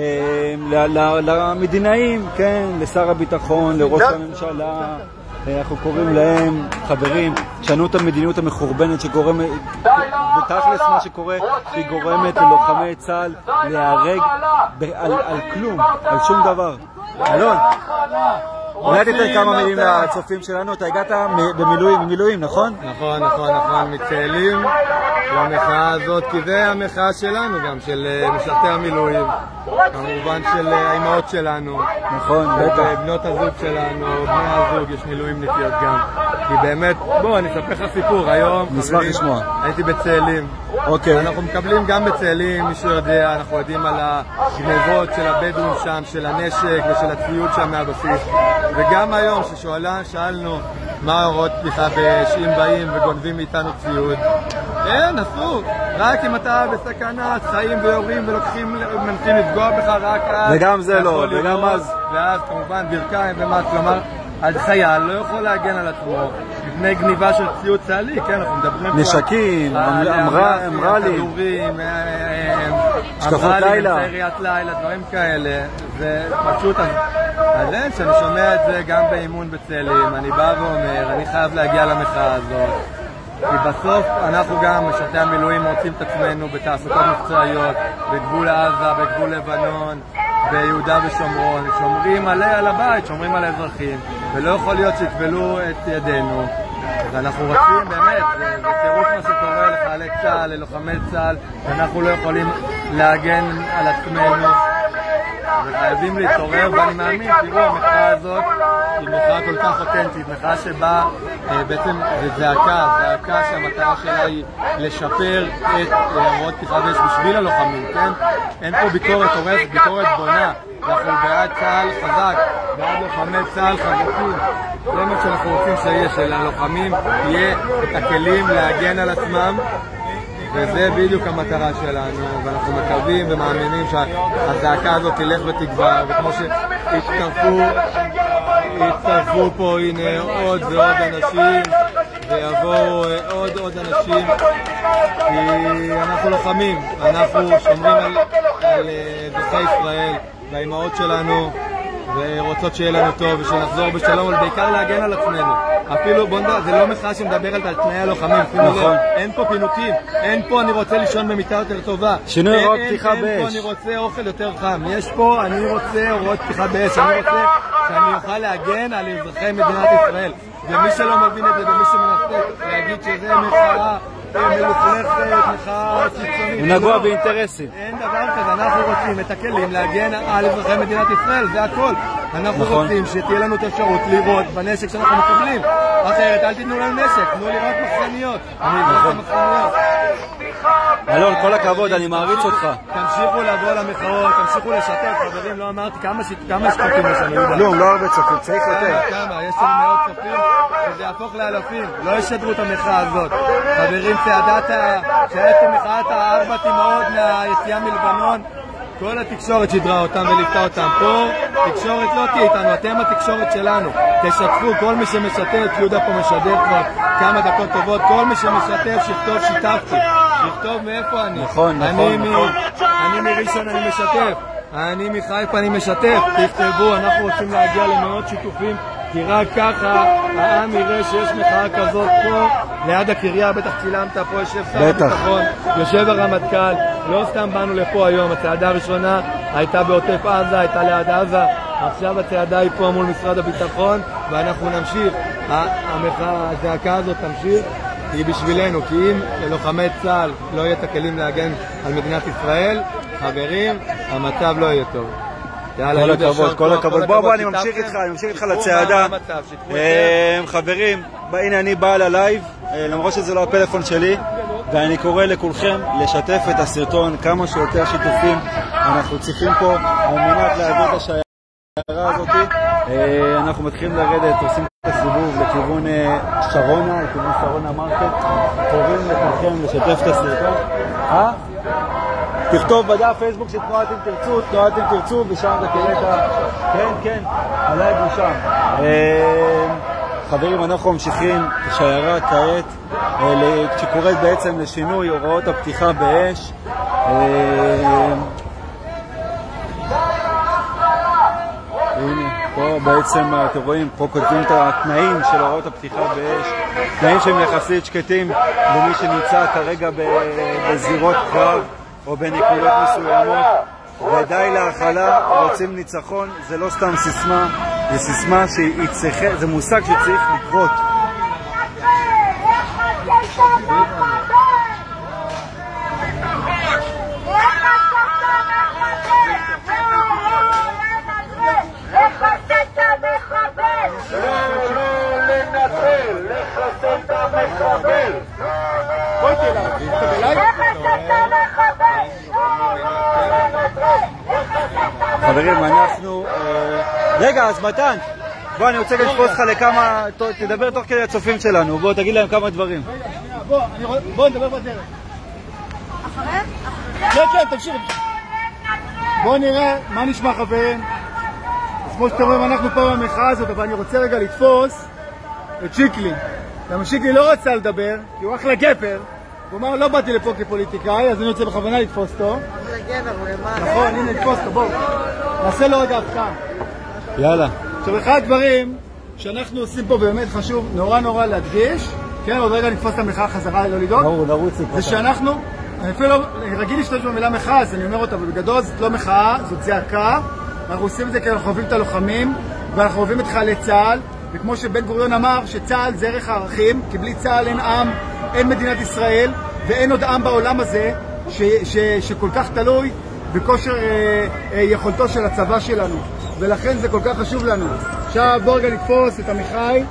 למדינאים, כן, לשר הביטחון, לראש הממשלה, אנחנו קוראים להם, חברים, שנו את המדיניות המחורבנת שגורמת, בתכלס מה שקורה, היא גורמת ללוחמי צה"ל להיהרג על, על כלום, על שום דבר. אלון, אולי תיתן כמה מילים לצופים שלנו. אתה הגעת במילואים, במילואים, נכון? נכון, נכון, נכון, מציילים למחאה הזאת, כי זה המחאה שלנו גם, של משרתי המילואים, כמובן של האימהות שלנו, נכון, בטח, בנות הזוג שלנו, בני הזוג, יש מילואים נקיות גם, כי באמת, בוא, אני אספר לך סיפור. היום נשמח לשמוע. הייתי בציילים. אוקיי. אנחנו מקבלים גם בציילים, מי שיודע, אנחנו יודעים על הגנבות של הבדואים שם, של הנשק ושל הציוד שם מהבסיס. וגם היום ששאלנו מה הוראות פתיחה באש, אם באים וגונבים מאיתנו ציוד, אין, אסור. רק אם אתה בסכנת חיים ויורים ולוקחים, מנסים לפגוע בך, רק אז. וגם זה לא, וגם אז. ואז כמובן ברכיים ומס, כלומר, אז חייל לא יכול להגן על עצמו מפני גניבה של ציוד צה"לי, כן, אנחנו מדברים פה נשקים, אמרלים, כדורים, השקפות לילה, סייריית לילה, דברים כאלה. זה פשוט, אז אין, שאני שומע את זה גם באימון בצאלים, אני בא ואומר, אני חייב להגיע למחאה הזאת, כי בסוף אנחנו גם, משרתי המילואים, מוצאים את עצמנו בתעסוקות מקצועיות, בגבול עזה, בגבול לבנון, ביהודה ושומרון, שומרים עליה על הבית, שומרים על האזרחים, ולא יכול להיות שיכבלו את ידינו. ואנחנו רוצים באמת, זה טירוף מה שקורה לחיילי צה"ל, ללוחמי צה"ל, ואנחנו לא יכולים להגן על עצמנו, וחייבים להתעורר, ואני מאמין, תראו, המחאה הזאת היא מחאה כל כך אותנטית, מחאה שבה בעצם זה זעקה, זעקה שהמטרה שלה היא לשפר את הוראות פתיחה באש בשביל הלוחמים, כן? אין פה ביקורת עורכת, ביקורת בונה. אנחנו בעד צה"ל חזק, בעד לוחמי צה"ל חזקים. זה מה שאנחנו רוצים שיהיה, שללוחמים יהיה את הכלים להגן על עצמם, וזה בדיוק המטרה שלנו, ואנחנו מקווים ומאמינים שהזעקה הזאת תלך ותגבר, וכמו שהצטרפו הצטרפו פה, הנה עוד ועוד אנשים, ויבואו עוד עוד אנשים, כי אנחנו לוחמים, אנחנו שומרים על, על אזרחי ישראל והאימהות שלנו, ורוצות שיהיה לנו טוב ושנחזור בשלום, אבל בעיקר להגן על עצמנו. אפילו, בוא נדע, זה לא מחאה שמדברת על תנאי הלוחמים, נכון. אין פה פינוקים, אין פה אני רוצה לישון במיטה יותר טובה, שינוי הוראות פתיחה באש, אין פה אני רוצה אוכל יותר חם, יש פה אני רוצה הוראות פתיחה באש, אני רוצה שאני אוכל להגן על אזרחי מדינת ישראל. ומי שלא מבין את זה ומי שמנסה להגיד שזה מחאה מלוכלכת, מחאה קיצונית, נגוע באינטרסים, אין דבר כזה. אנחנו רוצים את הכלים להגן על אזרחי מדינת ישראל, זה הכל. אנחנו רוצים שתהיה לנו את האפשרות לראות בנשק שאנחנו מקבלים, אחרת אל תיתנו לנו נשק, תנו לי רק מחסניות, אני אזרח מחסניות. אלון, כל הכבוד, אני מעריץ אותך. תמשיכו לבוא למחאות, תמשיכו לשתף, חברים, לא אמרתי כמה שתפים יש לנו. לא, לא הרבה צופים, צריך יותר. כמה, יש לנו מאות צופים, וזה יהפוך לאלפים, לא ישדרו את המחאה הזאת. חברים, צעדת, צעדת מחאת הארבע תימהות מהיציאה מלבנון, כל התקשורת שידרה אותם וליוותה אותם. פה תקשורת לא תהיה איתנו, אתם התקשורת שלנו. תשתפו, כל מי שמשתף, יהודה פה משדר כבר כמה דקות טובות, כל מי שמשתף שיכתוב שיתפתי, שיכתוב מאיפה אני. נכון, נכון, נכון. אני מראשון אני משתף, אני מחיפה אני משתף, תכתבו, אנחנו רוצים להגיע למאות שיתופים, כי רק ככה העם יראה שיש מחאה כזאת פה ליד הקריה. בטח צילמת, פה יושב שר הביטחון, יושב הרמטכ"ל. לא סתם באנו לפה היום, הצעדה הראשונה הייתה בעוטף עזה, הייתה ליד עזה, עכשיו הצעדה היא פה מול משרד הביטחון, ואנחנו נמשיך. המחאה, הזעקה הזאת תמשיך, היא בשבילנו, כי אם ללוחמי צה"ל לא יהיה את הכלים להגן על מדינת ישראל, חברים, המצב לא יהיה טוב. כל הכבוד, כל הכבוד. בוא, בוא, אני ממשיך איתך, אני ממשיך איתך לצעדה. חברים, הנה אני בא ללייב, למרות שזה לא הפלאפון שלי, ואני קורא לכולכם לשתף את הסרטון, כמה שיותר שיתופים אנחנו צריכים פה על מנת להעביר את השיירה הזאת. אנחנו מתחילים לרדת, עושים את הסיבוב לכיוון שרונה, לכיוון שרונה מרקט. קוראים לכולכם לשתף את הסרטון. אה? תכתוב בדף פייסבוק של תנועת אם תרצו, תנועת אם תרצו, ושם אתה תראה את ה... כן, כן, הלייב הוא שם. חברים, אנחנו ממשיכים שיירה כעת, שקוראת בעצם לשינוי הוראות הפתיחה באש. הנה, פה בעצם אתם רואים, פה כותבים את התנאים של הוראות הפתיחה באש, תנאים שהם יחסית שקטים למי שנמצא כרגע בזירות קרב או בנקודות מסוימות, ודי להכלה, רוצים ניצחון. זה לא סתם סיסמה, זה סיסמה שהיא צריכה, זה מושג שצריך לקרות. חברים, אנחנו... רגע, אז מתן, בוא, אני רוצה לתפוס לך לכמה... תדבר תוך כדי הצופים שלנו, בוא, תגיד להם כמה דברים. בוא, נדבר בדרך. אחריהם? כן, כן, תמשיך. בוא נראה מה נשמע, חברים. אז כמו שאתם רואים, אנחנו פה במחאה הזאת, אבל אני רוצה רגע לתפוס את שיקלי. למה שיקלי לא רצה לדבר, כי הוא אחלה גפר. הוא אמר, לא באתי לפה כפוליטיקאי, אז אני רוצה בכוונה לתפוס אותו. נכון, הנה לתפוס אותו, בואו. נעשה לו רגע הפתעה. יאללה. עכשיו, אחד הדברים שאנחנו עושים פה באמת חשוב, נורא נורא להדגיש, כן, עוד רגע נתפוס את המחאה חזרה, לא לדאוג. זה שאנחנו, אני אפילו לא, רגיל להשתמש במילה מחאה, אז אני אומר אותה, אבל בגדול זאת לא מחאה, זאת זעקה. אנחנו עושים את זה כי אנחנו אוהבים את הלוחמים, ואנחנו אוהבים את חיילי צה"ל, וכמו שבן גוריון אמר, שצה"ל זה ערך הערכים, כי בלי צה"ל אין עם, אין מדינת ישראל, ואין עוד עם בעולם הזה ש, ש, שכל כך תלוי בכושר אה, אה, יכולתו של הצבא שלנו, ולכן זה כל כך חשוב לנו. עכשיו בוא רגע נתפוס את עמיחי.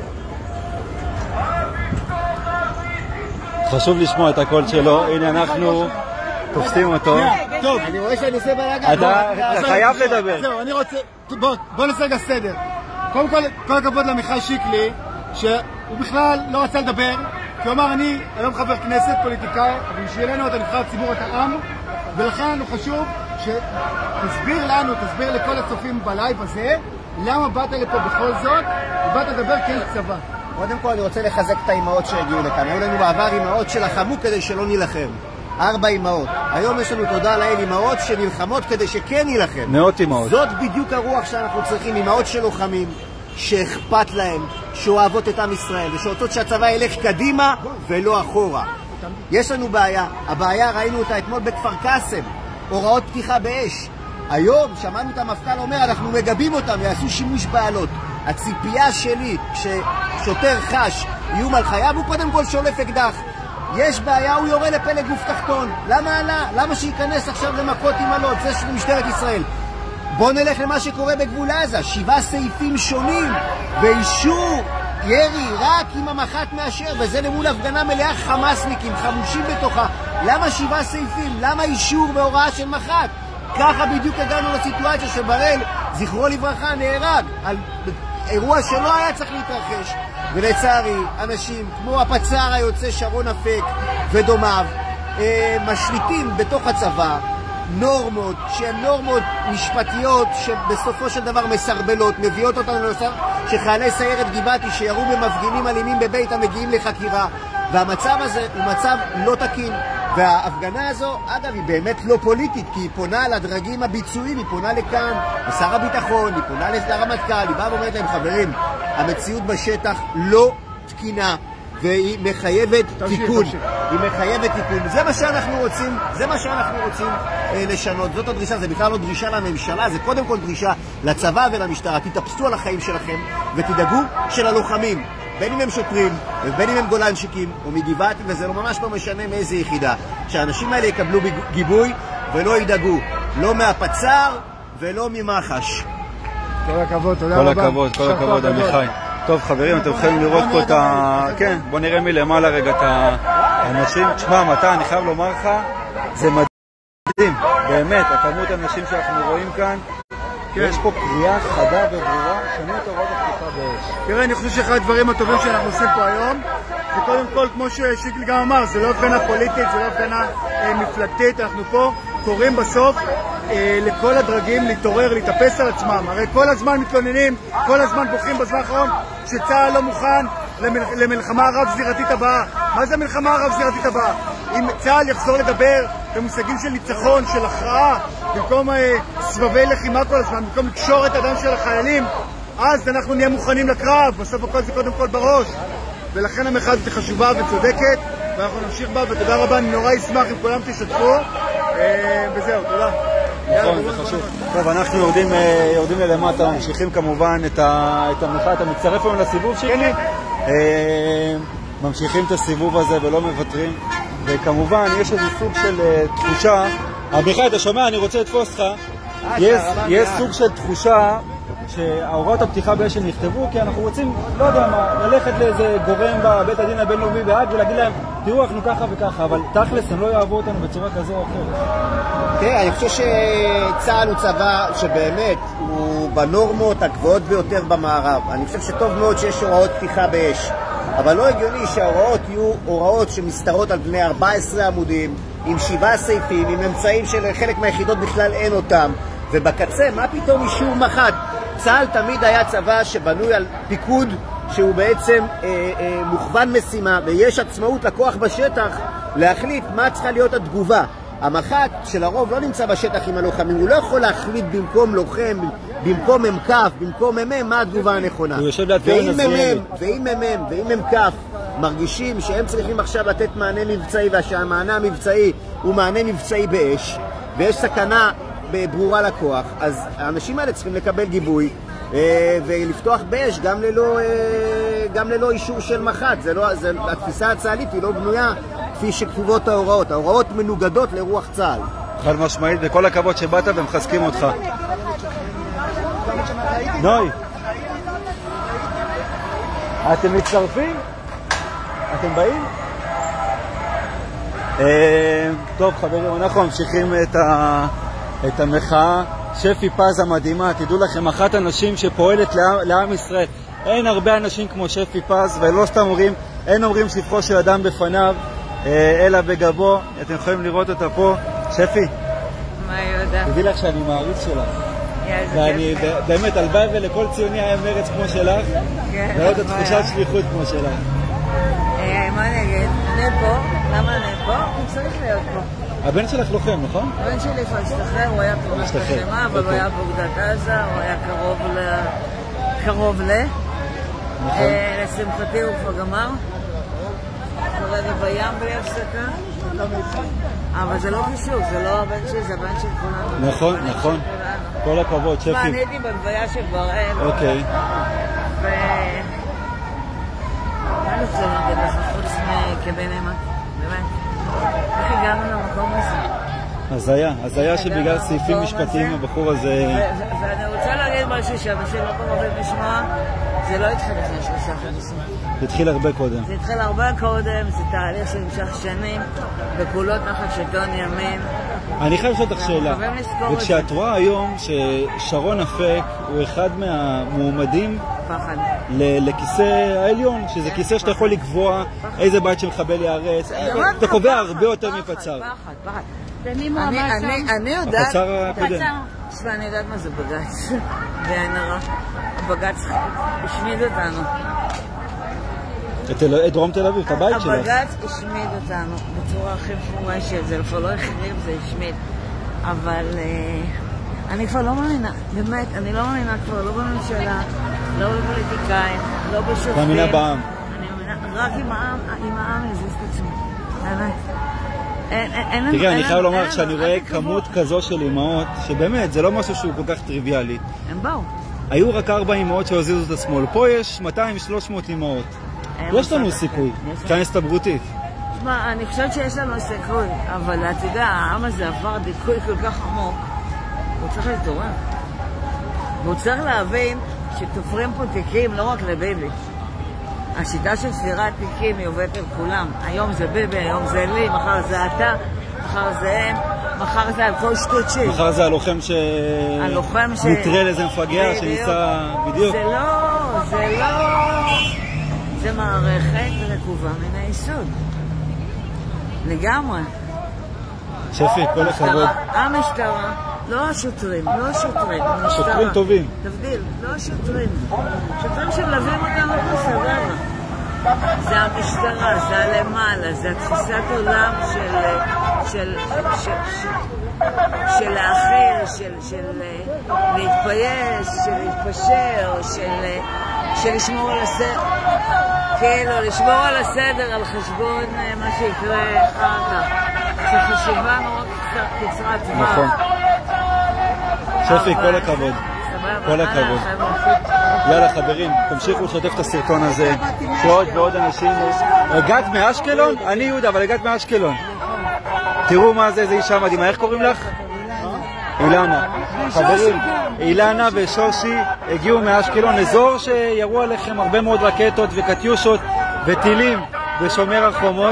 חשוב לשמוע את הקול שלו, הנה אנחנו תופסים אותו. טוב, אני רואה שאני עושה בלגן. אתה חייב לדבר. זהו, אני רוצה, בוא נעשה רגע סדר. קודם כל, כל הכבוד לעמיחי שיקלי, שהוא בכלל לא רצה לדבר, כי הוא אמר, אני היום חבר כנסת, פוליטיקאי, אבל בשבילנו אתה נבחר ציבור, אתה עם, ולכן לנו חשוב שתסביר לנו, תסביר לכל הצופים בלייב הזה, למה באת לפה בכל זאת, ובאת לדבר כאיש צבא. קודם כל אני רוצה לחזק את האימהות שהגיעו לכאן. היו לנו בעבר אימהות שלחמו כדי שלא נילחם. ארבע אימהות. היום יש לנו תודה לאל אימהות שנלחמות כדי שכן נילחם. מאות אימהות. זאת בדיוק הרוח שאנחנו צריכים, אימהות של לוחמים, שאכפת להם, שאוהבות את עם ישראל, ושרוצות שהצבא ילך קדימה ולא אחורה. יש לנו בעיה. הבעיה ראינו אותה אתמול בכפר קאסם. הוראות פתיחה באש. היום שמענו את המפכ"ל אומר, אנחנו מגבים אותם, יעשו שימוש בעלות. הציפייה שלי, כששוטר חש איום על חייו, הוא קודם כל שולף אקדח. יש בעיה, הוא יורה לפלג גוף תחתון. למה עלה? למה שייכנס עכשיו למכות עם עלות? זה של משטרת ישראל. בוא נלך למה שקורה בגבול עזה. שבעה סעיפים שונים ואישור ירי רק אם המח"ט מאשר, וזה למול הפגנה מלאה חמאסניקים חמושים בתוכה. למה שבעה סעיפים? למה אישור בהוראה של מח"ט? ככה בדיוק הגענו לסיטואציה שבראל, זכרו לברכה, נהרג על אירוע שלא היה צריך להתרחש. ולצערי, אנשים כמו הפצ"ר היוצא שרון אפק ודומיו משליטים בתוך הצבא, נורמות שהן נורמות משפטיות שבסופו של דבר מסרבלות, מביאות אותנו למצב שחיילי סיירת גבעתי שירו במפגינים אלימים בבית המגיעים לחקירה, והמצב הזה הוא מצב לא תקין. וההפגנה הזו, אגב, היא באמת לא פוליטית, כי היא פונה לדרגים הביצועיים, היא פונה לכאן, לשר הביטחון, היא פונה לרמטכ"ל, היא באה ואומרת להם, חברים, המציאות בשטח לא תקינה, והיא מחייבת תיקון. היא מחייבת תיקון. זה מה שאנחנו רוצים, זה מה שאנחנו רוצים אה, לשנות. זאת הדרישה, זה בכלל לא דרישה לממשלה, זה קודם כל דרישה לצבא ולמשטרה. תתאפסו על החיים שלכם ותדאגו של הלוחמים, בין אם הם שוטרים ובין אם הם גולנשיקים או מגבעתי, וזה לא ממש לא משנה מאיזה יחידה, שהאנשים האלה יקבלו גיבוי ולא ידאגו, לא מהפצ"ר ולא ממח"ש. כל הכבוד, תודה כל רבה. הכבוד, כל הכבוד, עמיחי. טוב חברים, אתם יכולים לראות פה את ה... כן, בוא נראה מלמעלה רגע את האנשים. תשמע, מתי, אני חייב לומר לך, זה מדהים, באמת, הכמות האנשים שאנחנו רואים כאן, יש פה קריאה חדה וברורה, שנו את הוראות הפתיחה באש. תראה, אני חושב שאחד הדברים הטובים שאנחנו עושים פה היום, זה קודם כל, כמו ששיקלי גם אמר, זה לא הפגנה פוליטית, זה לא הפגנה אה, מפלגתית, אנחנו פה קוראים בסוף אה, לכל הדרגים להתעורר, להתאפס על עצמם. הרי כל הזמן מתלוננים, כל הזמן בוכים בזמן האחרון שצה"ל לא מוכן למל, למלחמה רב-זירתית הבאה. מה זה המלחמה הרב-זירתית הבאה? אם צה"ל יחזור לדבר במושגים של ניצחון, של הכרעה, במקום אה, סבבי לחימה כל הזמן, במקום לקשור את הדם של החיילים, אז אנחנו נהיה מוכנים לקרב. בסוף הכל זה קודם כל בראש. ולכן המחאה הזאת חשובה וצודקת, ואנחנו נמשיך בה, ותודה רבה, אני נורא אשמח אם כולם תשתפו, וזהו, תודה. נכון, זה חשוב. טוב, אנחנו יורדים, יורדים ללמטה, ממשיכים כמובן את המחאה, אתה מצטרף היום לסיבוב שלי? ממשיכים את הסיבוב הזה ולא מוותרים, וכמובן יש איזה סוג של תחושה, עמיחי, אתה שומע? אני רוצה לתפוס לך, יש סוג של תחושה שההוראות הפתיחה באש נכתבו כי אנחנו רוצים, לא יודע מה, ללכת לאיזה גורם בבית הדין הבינלאומי בהאג ולהגיד להם, תראו, אנחנו ככה וככה, אבל תכלס הם לא יאהבו אותנו בצורה כזו או אחרת. תראה, אני חושב שצה"ל הוא צבא שבאמת הוא בנורמות הגבוהות ביותר במערב. אני חושב שטוב מאוד שיש הוראות פתיחה באש, אבל לא הגיוני שההוראות יהיו הוראות שמסתרות על פני ארבעה עשר עמודים, עם שבעה סעיפים, עם אמצעים של חלק מהיחידות בכלל אין אותם, ובקצה, מה פתאום אישור מח"ט? צה"ל תמיד היה צבא שבנוי על פיקוד שהוא בעצם אה, אה, מוכוון משימה, ויש עצמאות לכוח בשטח להחליט מה צריכה להיות התגובה. המח"ט שלרוב לא נמצא בשטח עם הלוחמים, הוא לא יכול להחליט במקום לוחם, במקום ממקף, במקום ממם, מה התגובה הנכונה. ואם ממם, ואם ממם, ואם ממקף מרגישים שהם צריכים עכשיו לתת מענה מבצעי, והמענה המבצעי הוא מענה מבצעי באש, ויש סכנה ברורה לכוח, אז האנשים האלה צריכים לקבל גיבוי אה, ולפתוח באש גם ללא, אה, גם ללא אישור של מח"ט. זה לא, זה, התפיסה הצה"לית היא לא בנויה כפי שכתובות ההוראות. ההוראות מנוגדות לרוח צה"ל. חד משמעית, וכל הכבוד שבאת ומחזקים אותך. נוי, אתם מצטרפים? אתם באים? אה, טוב חברים, אנחנו ממשיכים את ה... את המחאה. שפי פז המדהימה, תדעו לכם, אחת הנשים שפועלת לעם, לעם ישראל. אין הרבה אנשים כמו שפי פז, ולא סתם אומרים, אין אומרים שבחו של אדם בפניו, אלא בגבו. אתם יכולים לראות אותה פה. שפי, מה יהודה? תדעי לך שאני מעריץ שלך. ואני באמת, הלוואי ולכל ציוני היה מרץ כמו שלך, ועוד התחושת שליחות כמו שלך. מה אני אגיד? אני פה, למה אני פה? הוא צריך להיות פה. הבן שלך לוחם, נכון? הבן שלי כבר השתחרר, הוא היה תרומת לחימה, אבל הוא היה באוגדת עזה, הוא היה קרוב ל... קרוב ל... לשמחתי הוא כבר גמר. כרגע בים בלי הפסקה. אבל זה לא קשור, זה לא הבן שלי, זה הבן של כולנו. נכון, נכון. כל הכבוד, שפי. מה, אני הייתי בלוויה של בראל. אוקיי. ו... מה אני רוצה להגיד לך חוץ מכבן אימת? באמת. איך הגענו למקום הזה? אז היה, אז היה שבגלל סעיפים משפטיים הבחור הזה... ואני רוצה להגיד משהו שאנשים לא קרובים לשמוע, זה לא התחיל לפני שלושה חודשים. זה התחיל הרבה קודם. זה התחיל הרבה קודם, זה תהליך שנמשך שנים, בקולות תחת שלטון ימין. אני חייב לשאול אותך שאלה, וכשאת רואה היום ששרון אפק הוא אחד מהמועמדים לכיסא העליון, שזה כיסא שאתה יכול לקבוע איזה בית של מחבל יארץ, אתה קובע הרבה יותר מפצ"ר. פחד, פחד. אני יודעת... הקצר הקודם. תשמע, אני יודעת מה זה בג"ץ. בעין הרע. הבג"ץ השמיד אותנו. את דרום תל אביב, את הבית שלך. הבג"ץ השמיד אותנו בצורה הכי מפורשת. זה לפעמים לא החריב, זה השמיד. אבל אני כבר לא מאמינה. באמת, אני לא מאמינה כבר, לא בממשלה, לא בפוליטיקאים, לא בשופטים. מאמינה בעם. אני מאמינה, רק עם העם, עם העם יזיז את עצמו. באמת. תראה, אני חייב לומר שאני רואה כמות כזו של אמהות, שבאמת, זה לא משהו שהוא כל כך טריוויאלי. הם באו. היו רק ארבע אמהות שהזיזו את השמאל. פה יש מאתיים שלוש מאות אמהות. יש לנו סיכוי, כאן הסתברותית. תשמע, אני חושבת שיש לנו סיכוי, אבל אתה יודע, העם הזה עבר דיכוי כל כך עמוק, הוא צריך להתעורר. והוא צריך להבין שתופרים פה תיקים לא רק לביבי. השיטה של ספירת תיקים היא עובדת על כולם. היום זה ביבי, היום זה לי, מחר זה אתה, מחר זה הם, מחר זה על כל שטות שלי. מחר זה הלוחם ש... הלוחם ש... נטרל איזה מפגע שניסה בדיוק. זה לא, זה לא... זה מערכת רקובה מן היסוד. לגמרי. שפי, כל הכבוד. המשטרה, לא השוטרים, לא השוטרים. שוטרים טובים. תבדיל, לא השוטרים. שוטרים שמלווים אותנו בסבבה. זה המשטרה, זה הלמעלה, זה התפיסת עולם של... של... של... של האחר, של... של... להתפייס, של להתפשר, של... של לשמור על הסדר. כן, לא, לשמור על הסדר, על חשבון מה שיקרה אחר כך. שחשיבה נורא קצרת טווח. נכון. שפי, כל הכבוד. כל הכבוד. יאללה חברים, תמשיכו לשתף את הסרטון הזה, שעוד ועוד אנשים. הגעת מאשקלון? אני יהודה, אבל הגעת מאשקלון. תראו מה זה, איזה אישה מדהימה. איך קוראים לך? אילנה. חברים, אילנה ושושי הגיעו מאשקלון, אזור שירו עליכם הרבה מאוד רקטות וקטיושות וטילים בשומר החומות.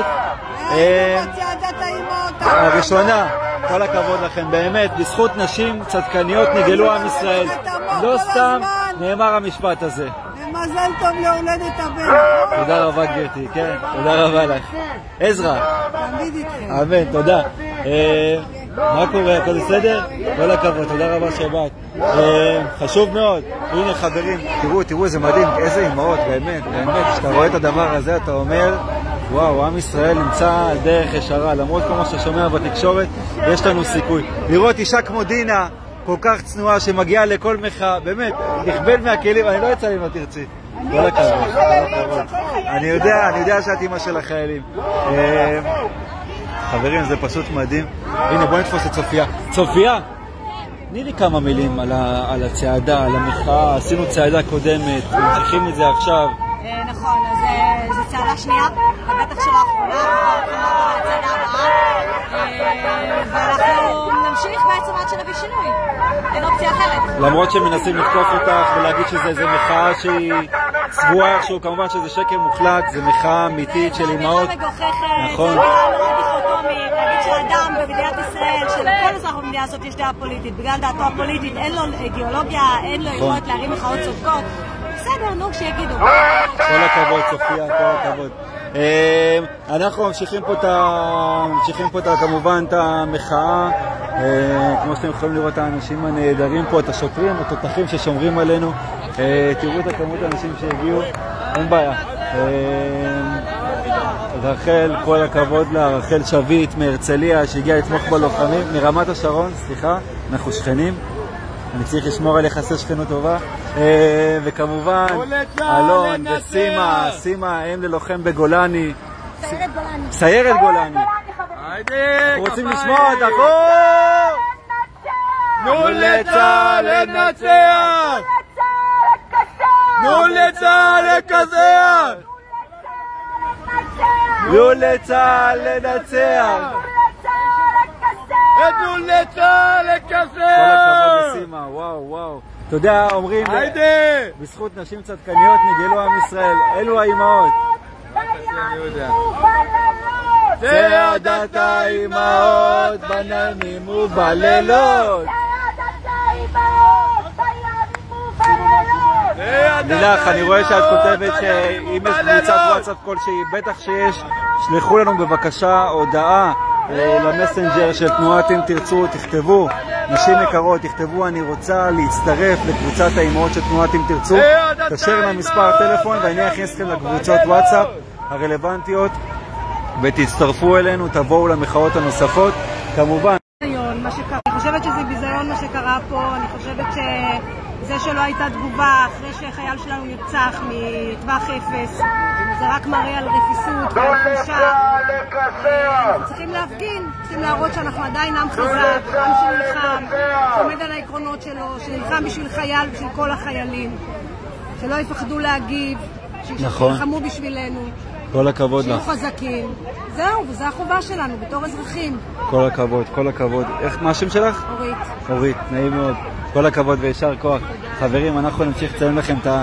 הראשונה, כל הכבוד לכם, באמת, בזכות נשים צדקניות נגאלו עם ישראל. לא סתם נאמר המשפט הזה. ומזל טוב להולדת הבן. תודה רבה גברתי, כן, תודה רבה לך. עזרא. תמיד איתכם. אמן, תודה. מה קורה? הכל בסדר? כל הכבוד, תודה רבה שבאת. חשוב מאוד. הנה חברים, תראו, תראו איזה מדהים, איזה אמהות, באמת, באמת, כשאתה רואה את הדבר הזה אתה אומר וואו, עם ישראל נמצא על דרך ישרה, למרות כל מה ששומע בתקשורת, יש לנו סיכוי. לראות אישה כמו דינה, כל כך צנועה, שמגיעה לכל מחאה, באמת, נכבל מהכלים, אני לא יצא לי מה תרצי. כל הכבוד, כל הכבוד. אני יודע, אני יודע שאת אמא של החיילים. חברים, זה פשוט מדהים. הנה, בוא נתפוס את צופיה. צופיה! תני לי כמה מילים על, ה, על הצעדה, על המחאה. עשינו צעדה קודמת, ממשיכים את זה עכשיו. נכון, אז זו צעדה שנייה, ובטח של האחרונה, הצעדה הבאה, ואנחנו נמשיך בעצם עד שנביא שינוי. אין אופציה אחרת. למרות שמנסים לתקוף אותך ולהגיד שזה איזה מחאה שהיא צבועה איכשהו, כמובן שזה שקר מוחלט, זה מחאה אמיתית של אמהות. זה לא מגוחכת, נכון. זה נראה נורא דיכוטומי, להגיד שאדם במדינת ישראל, שלכל אזרח במדינה הזאת יש דעה פוליטית, בגלל דעתו הפוליטית, אין לו אידיאולוגיה, אין לו יכולת להרים מחאות צודקות. בסדר, נו, שיגידו. כל הכבוד, צופיה, כל הכבוד. אנחנו ממשיכים פה את ממשיכים פה כמובן את המחאה. כמו שאתם יכולים לראות את האנשים הנהדרים פה, את השוטרים, את התותחים ששומרים עלינו. תראו את הכמות האנשים שהגיעו, אין בעיה. רחל, כל הכבוד לה, רחל שביט מהרצליה שהגיעה לתמוך בלוחמים, מרמת השרון, סליחה, אנחנו שכנים. אני צריך לשמור על יחסי שכנות טובה. וכמובן אלון וסימה, סימה הם ללוחם בגולני, סיירת גולני, סיירת גולני. אנחנו רוצים לשמוע אותך. תנו לצה"ל לנצח, תנו לצה"ל לכזח, תנו לצה"ל לנצח, תנו לצה"ל לכזח. כל הכבוד לסימה, וואו וואו. אתה יודע, אומרים, בזכות נשים צדקניות נגאלו עם ישראל, אלו האימהות. צעדת האימהות בננים ובלילות. לילך, אני רואה שאת כותבת שאם יש קבוצת וואטסאפ כלשהי, בטח שיש, שלחו לנו בבקשה הודעה למסנג'ר של תנועת אם תרצו, תכתבו, נשים יקרות, תכתבו אני רוצה להצטרף לקבוצת האימהות של תנועת אם תרצו, תשאיר לה מספר טלפון ואני אכניס אתכם לקבוצות וואטסאפ הרלוונטיות ותצטרפו אלינו, תבואו למחאות הנוספות כמובן. אני חושבת שזה ביזיון מה שקרה פה, אני חושבת שזה שלא הייתה תגובה אחרי שחייל שלנו נרצח מטווח אפס זה רק מראה על רפיסות ועל חולשה. צריכים להפגין, צריכים להראות שאנחנו עדיין עם חזק, עם שנלחם, שעומד על העקרונות שלו, שנלחם בשביל חייל, בשביל כל החיילים, שלא יפחדו להגיב, שיחמו בשבילנו, כל הכבוד לך. שיהיו חזקים. זהו, וזו החובה שלנו בתור אזרחים. כל הכבוד, כל הכבוד. איך, מה השם שלך? אורית. אורית, נעים מאוד. כל הכבוד וישר כוח. חברים, אנחנו נמשיך לציין לכם את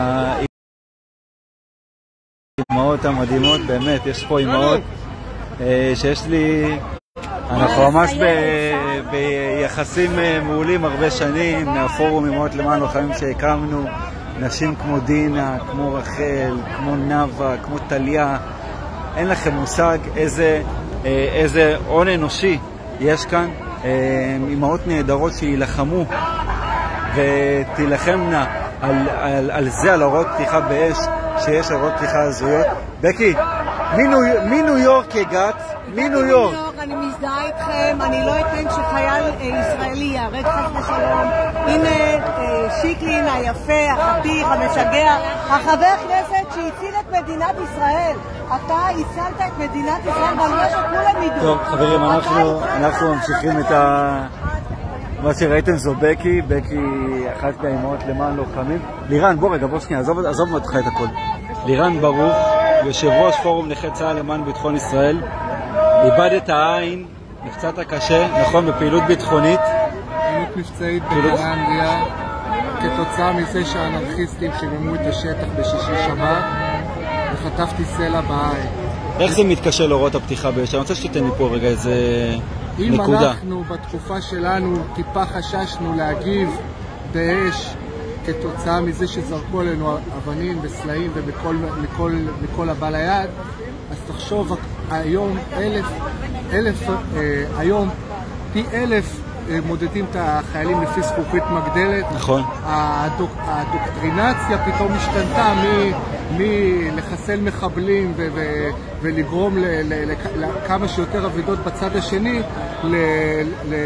האימהות המדהימות, באמת, יש פה אימהות שיש לי, אנחנו ממש ביחסים מעולים הרבה שנים, מהפורום אימהות למען לוחמים שהקמנו, נשים כמו דינה, כמו רחל, כמו נאווה, כמו טליה, אין לכם מושג איזה, איזה הון אנושי יש כאן, אימהות נהדרות שילחמו ותילחמנה על, על, על זה, על הוראות פתיחה באש, שיש הוראות פתיחה הזויות. בקי, מניו יורק הגעת? מניו יורק. אני מזדהה איתכם, אני לא אתן שחייל ישראלי יהרג חס ושלום. הנה שיקלין היפה, החתיך, המשגע, החבר כנסת שהציל את מדינת ישראל. אתה הצלת את מדינת ישראל במה שכולם ידעו. טוב, חברים, אנחנו, אנחנו ממשיכים את ה... מה שראיתם זו בקי, בקי אחת מהאימהות למען לוחמים. לירן, בוא רגע, בוא שנייה, עזוב, עזוב אותך את הכל. לירן ברוך, יושב ראש פורום נכי צה"ל למען ביטחון ישראל, איבד את העין, נפצעת קשה, נכון, בפעילות ביטחונית. פעילות מבצעית בגרנדיה, כתוצאה מזה שהאנרכיסטים חיממו את השטח בשישי שבת, וחטפתי סלע בעין. איך זה מתקשר להוראות הפתיחה באש? אני רוצה שתיתן לי פה רגע איזה נקודה. אם אנחנו בתקופה שלנו טיפה חששנו להגיב באש כתוצאה מזה שזרקו עלינו אבנים וסלעים ומכל מכל, מכל הבא ליד, אז תחשוב היום אלף, אלף, אה, היום פי אלף אה, מודדים את החיילים לפי זכוכית מגדלת. נכון. הדוק, הדוקטרינציה פתאום השתנתה מלחסל מחבלים ו, ו, ולגרום ל, ל, ל, לכמה שיותר עבידות בצד השני ל, ל,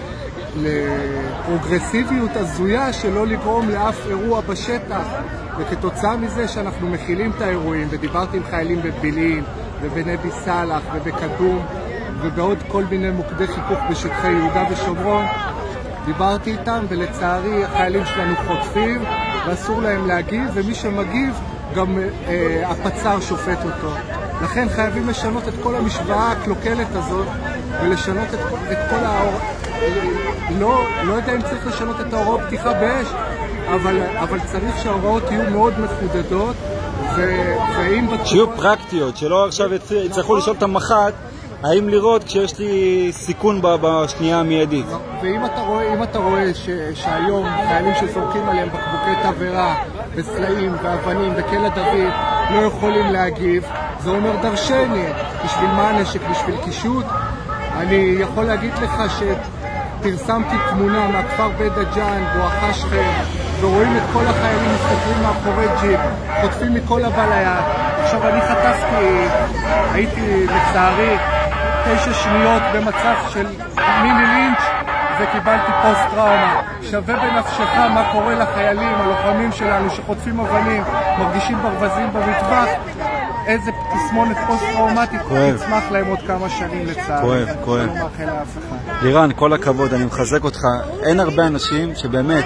לפרוגרסיביות הזויה שלא לגרום לאף אירוע בשטח, וכתוצאה מזה שאנחנו מכילים את האירועים, ודיברתי עם חיילים בבילין ובנבי סלח ובקדום ובעוד כל מיני מוקדי חיכוך בשטחי יהודה ושומרון, דיברתי איתם, ולצערי החיילים שלנו חוטפים ואסור להם להגיב, ומי שמגיב גם אה, הפצר שופט אותו. לכן חייבים לשנות את כל המשוואה הקלוקלת הזאת ולשנות את, את כל האור... לא, לא יודע אם צריך לשנות את ההוראות פתיחה באש, אבל, אבל צריך שההוראות יהיו מאוד מחודדות, ו, ואם בתקופה... שיהיו פרקטיות, שלא עכשיו יצטרכו לשאול את המח"ט האם לראות כשיש לי סיכון בשנייה המיידית. ואם אתה רואה, אם אתה רואה ש, שהיום חיילים שזורקים עליהם בקבוקי תבערה וסלעים ואבנים וקלע דוד לא יכולים להגיב, זה אומר דרשני. בשביל מה הנשק? בשביל קישוט? אני יכול להגיד לך שפרסמתי תמונה מהכפר בית דג'אן בואכה שכם, ורואים את כל החיילים מסתכלים מאחורי ג'יפ, חוטפים מכל הבא ליד. עכשיו אני חטפתי, הייתי לצערי תשע שניות במצב של מיני לינץ' וקיבלתי פוסט טראומה. שווה בנפשך מה קורה לחיילים, הלוחמים שלנו שחוטפים אבנים, מרגישים ברווזים במטווח, איזה תסמונת פוסט טראומטית תצמח להם עוד כמה שנים לצערי. כואב, כואב. לא מאחל לאף אחד. לירן, כל הכבוד, אני מחזק אותך. אין הרבה אנשים שבאמת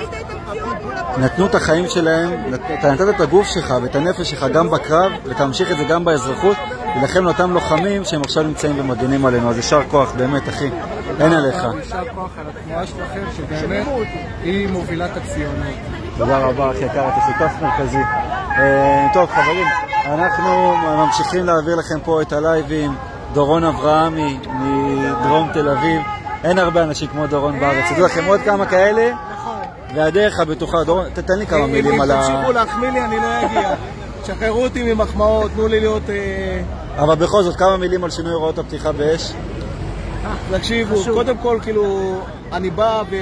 נתנו את החיים שלהם, אתה נתת את הגוף שלך ואת הנפש שלך גם בקרב, ותמשיך את זה גם באזרחות, ולכם לאותם לוחמים שהם עכשיו נמצאים ומגנים עלינו. אז יישר כוח, באמת, אחי. אין עליך. יישר כוח על התנועה שלכם, שבאמת היא מובילת הציונות. תודה רבה, אחי יקר, אתה שותף מרכזי. טוב, חברים, אנחנו ממשיכים להעביר לכם פה את הלייבים. דורון אברהמי מדרום תל אביב. אין הרבה אנשים כמו דורון בארץ. תדעו לכם עוד כמה כאלה. והדרך הבטוחה, דורון, תתן לי כמה מילים על ה... אם תמשיכו להחמיא לי, אני לא אגיע. שחררו אותי ממחמאות, תנו לי להיות... אבל בכל זאת, כמה מילים על שינוי הוראות הפתיחה באש? תקשיבו, קודם כל, כאילו, אני בא ו...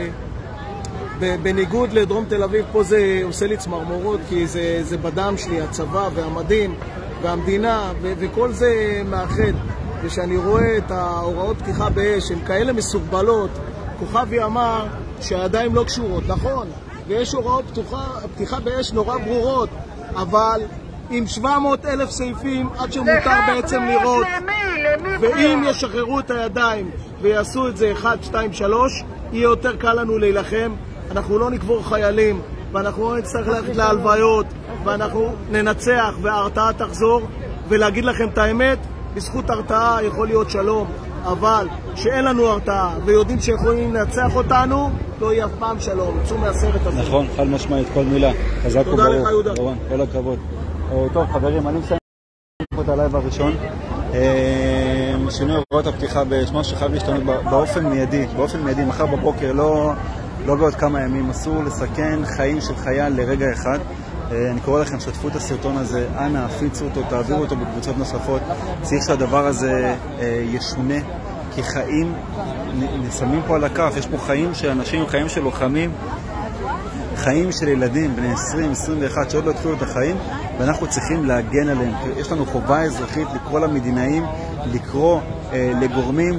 בניגוד לדרום תל אביב, פה זה עושה לי צמרמורות, כי זה, זה בדם שלי, הצבא והמדים והמדינה, ו- וכל זה מאחד. ושאני רואה את ההוראות פתיחה באש, הן כאלה מסורבלות. כוכבי אמר שהידיים לא קשורות, נכון, ויש הוראות פתיחה, פתיחה באש נורא ברורות, אבל עם שבע מאות אלף סעיפים עד שמותר בעצם לראות, ואם ישחררו את הידיים ויעשו את זה אחת, שתיים, שלוש, יהיה יותר קל לנו להילחם. אנחנו לא נקבור חיילים, ואנחנו לא נצטרך ללכת להלוויות, ואנחנו ננצח וההרתעה תחזור. ולהגיד לכם את האמת, בזכות הרתעה יכול להיות שלום, אבל שאין לנו הרתעה ויודעים שיכולים לנצח אותנו, לא יהיה אף פעם שלום. צאו מהסרט הזה. נכון, חד משמעית, כל מילה. חזק וברוך. תודה לך יהודה. רון, כל הכבוד. טוב חברים, אני מסיים את הלייב הראשון. שינוי הוראות הפתיחה בשמה שחייב להשתנות באופן מיידי, באופן מיידי, מחר בבוקר, לא, לא בעוד כמה ימים. אסור לסכן חיים של חייל לרגע אחד. אני קורא לכם, שתפו את הסרטון הזה, אנא, הפיצו אותו, תעבירו אותו בקבוצות נוספות. צריך שהדבר הזה ישונה, כי חיים נסמים פה על הכף. יש פה חיים של אנשים, חיים של לוחמים, חיים של ילדים בני עשרים, עשרים ואחת שעוד לא התחילו את החיים, ואנחנו צריכים להגן עליהם. יש לנו חובה אזרחית לקרוא למדינאים, לקרוא אה, לגורמים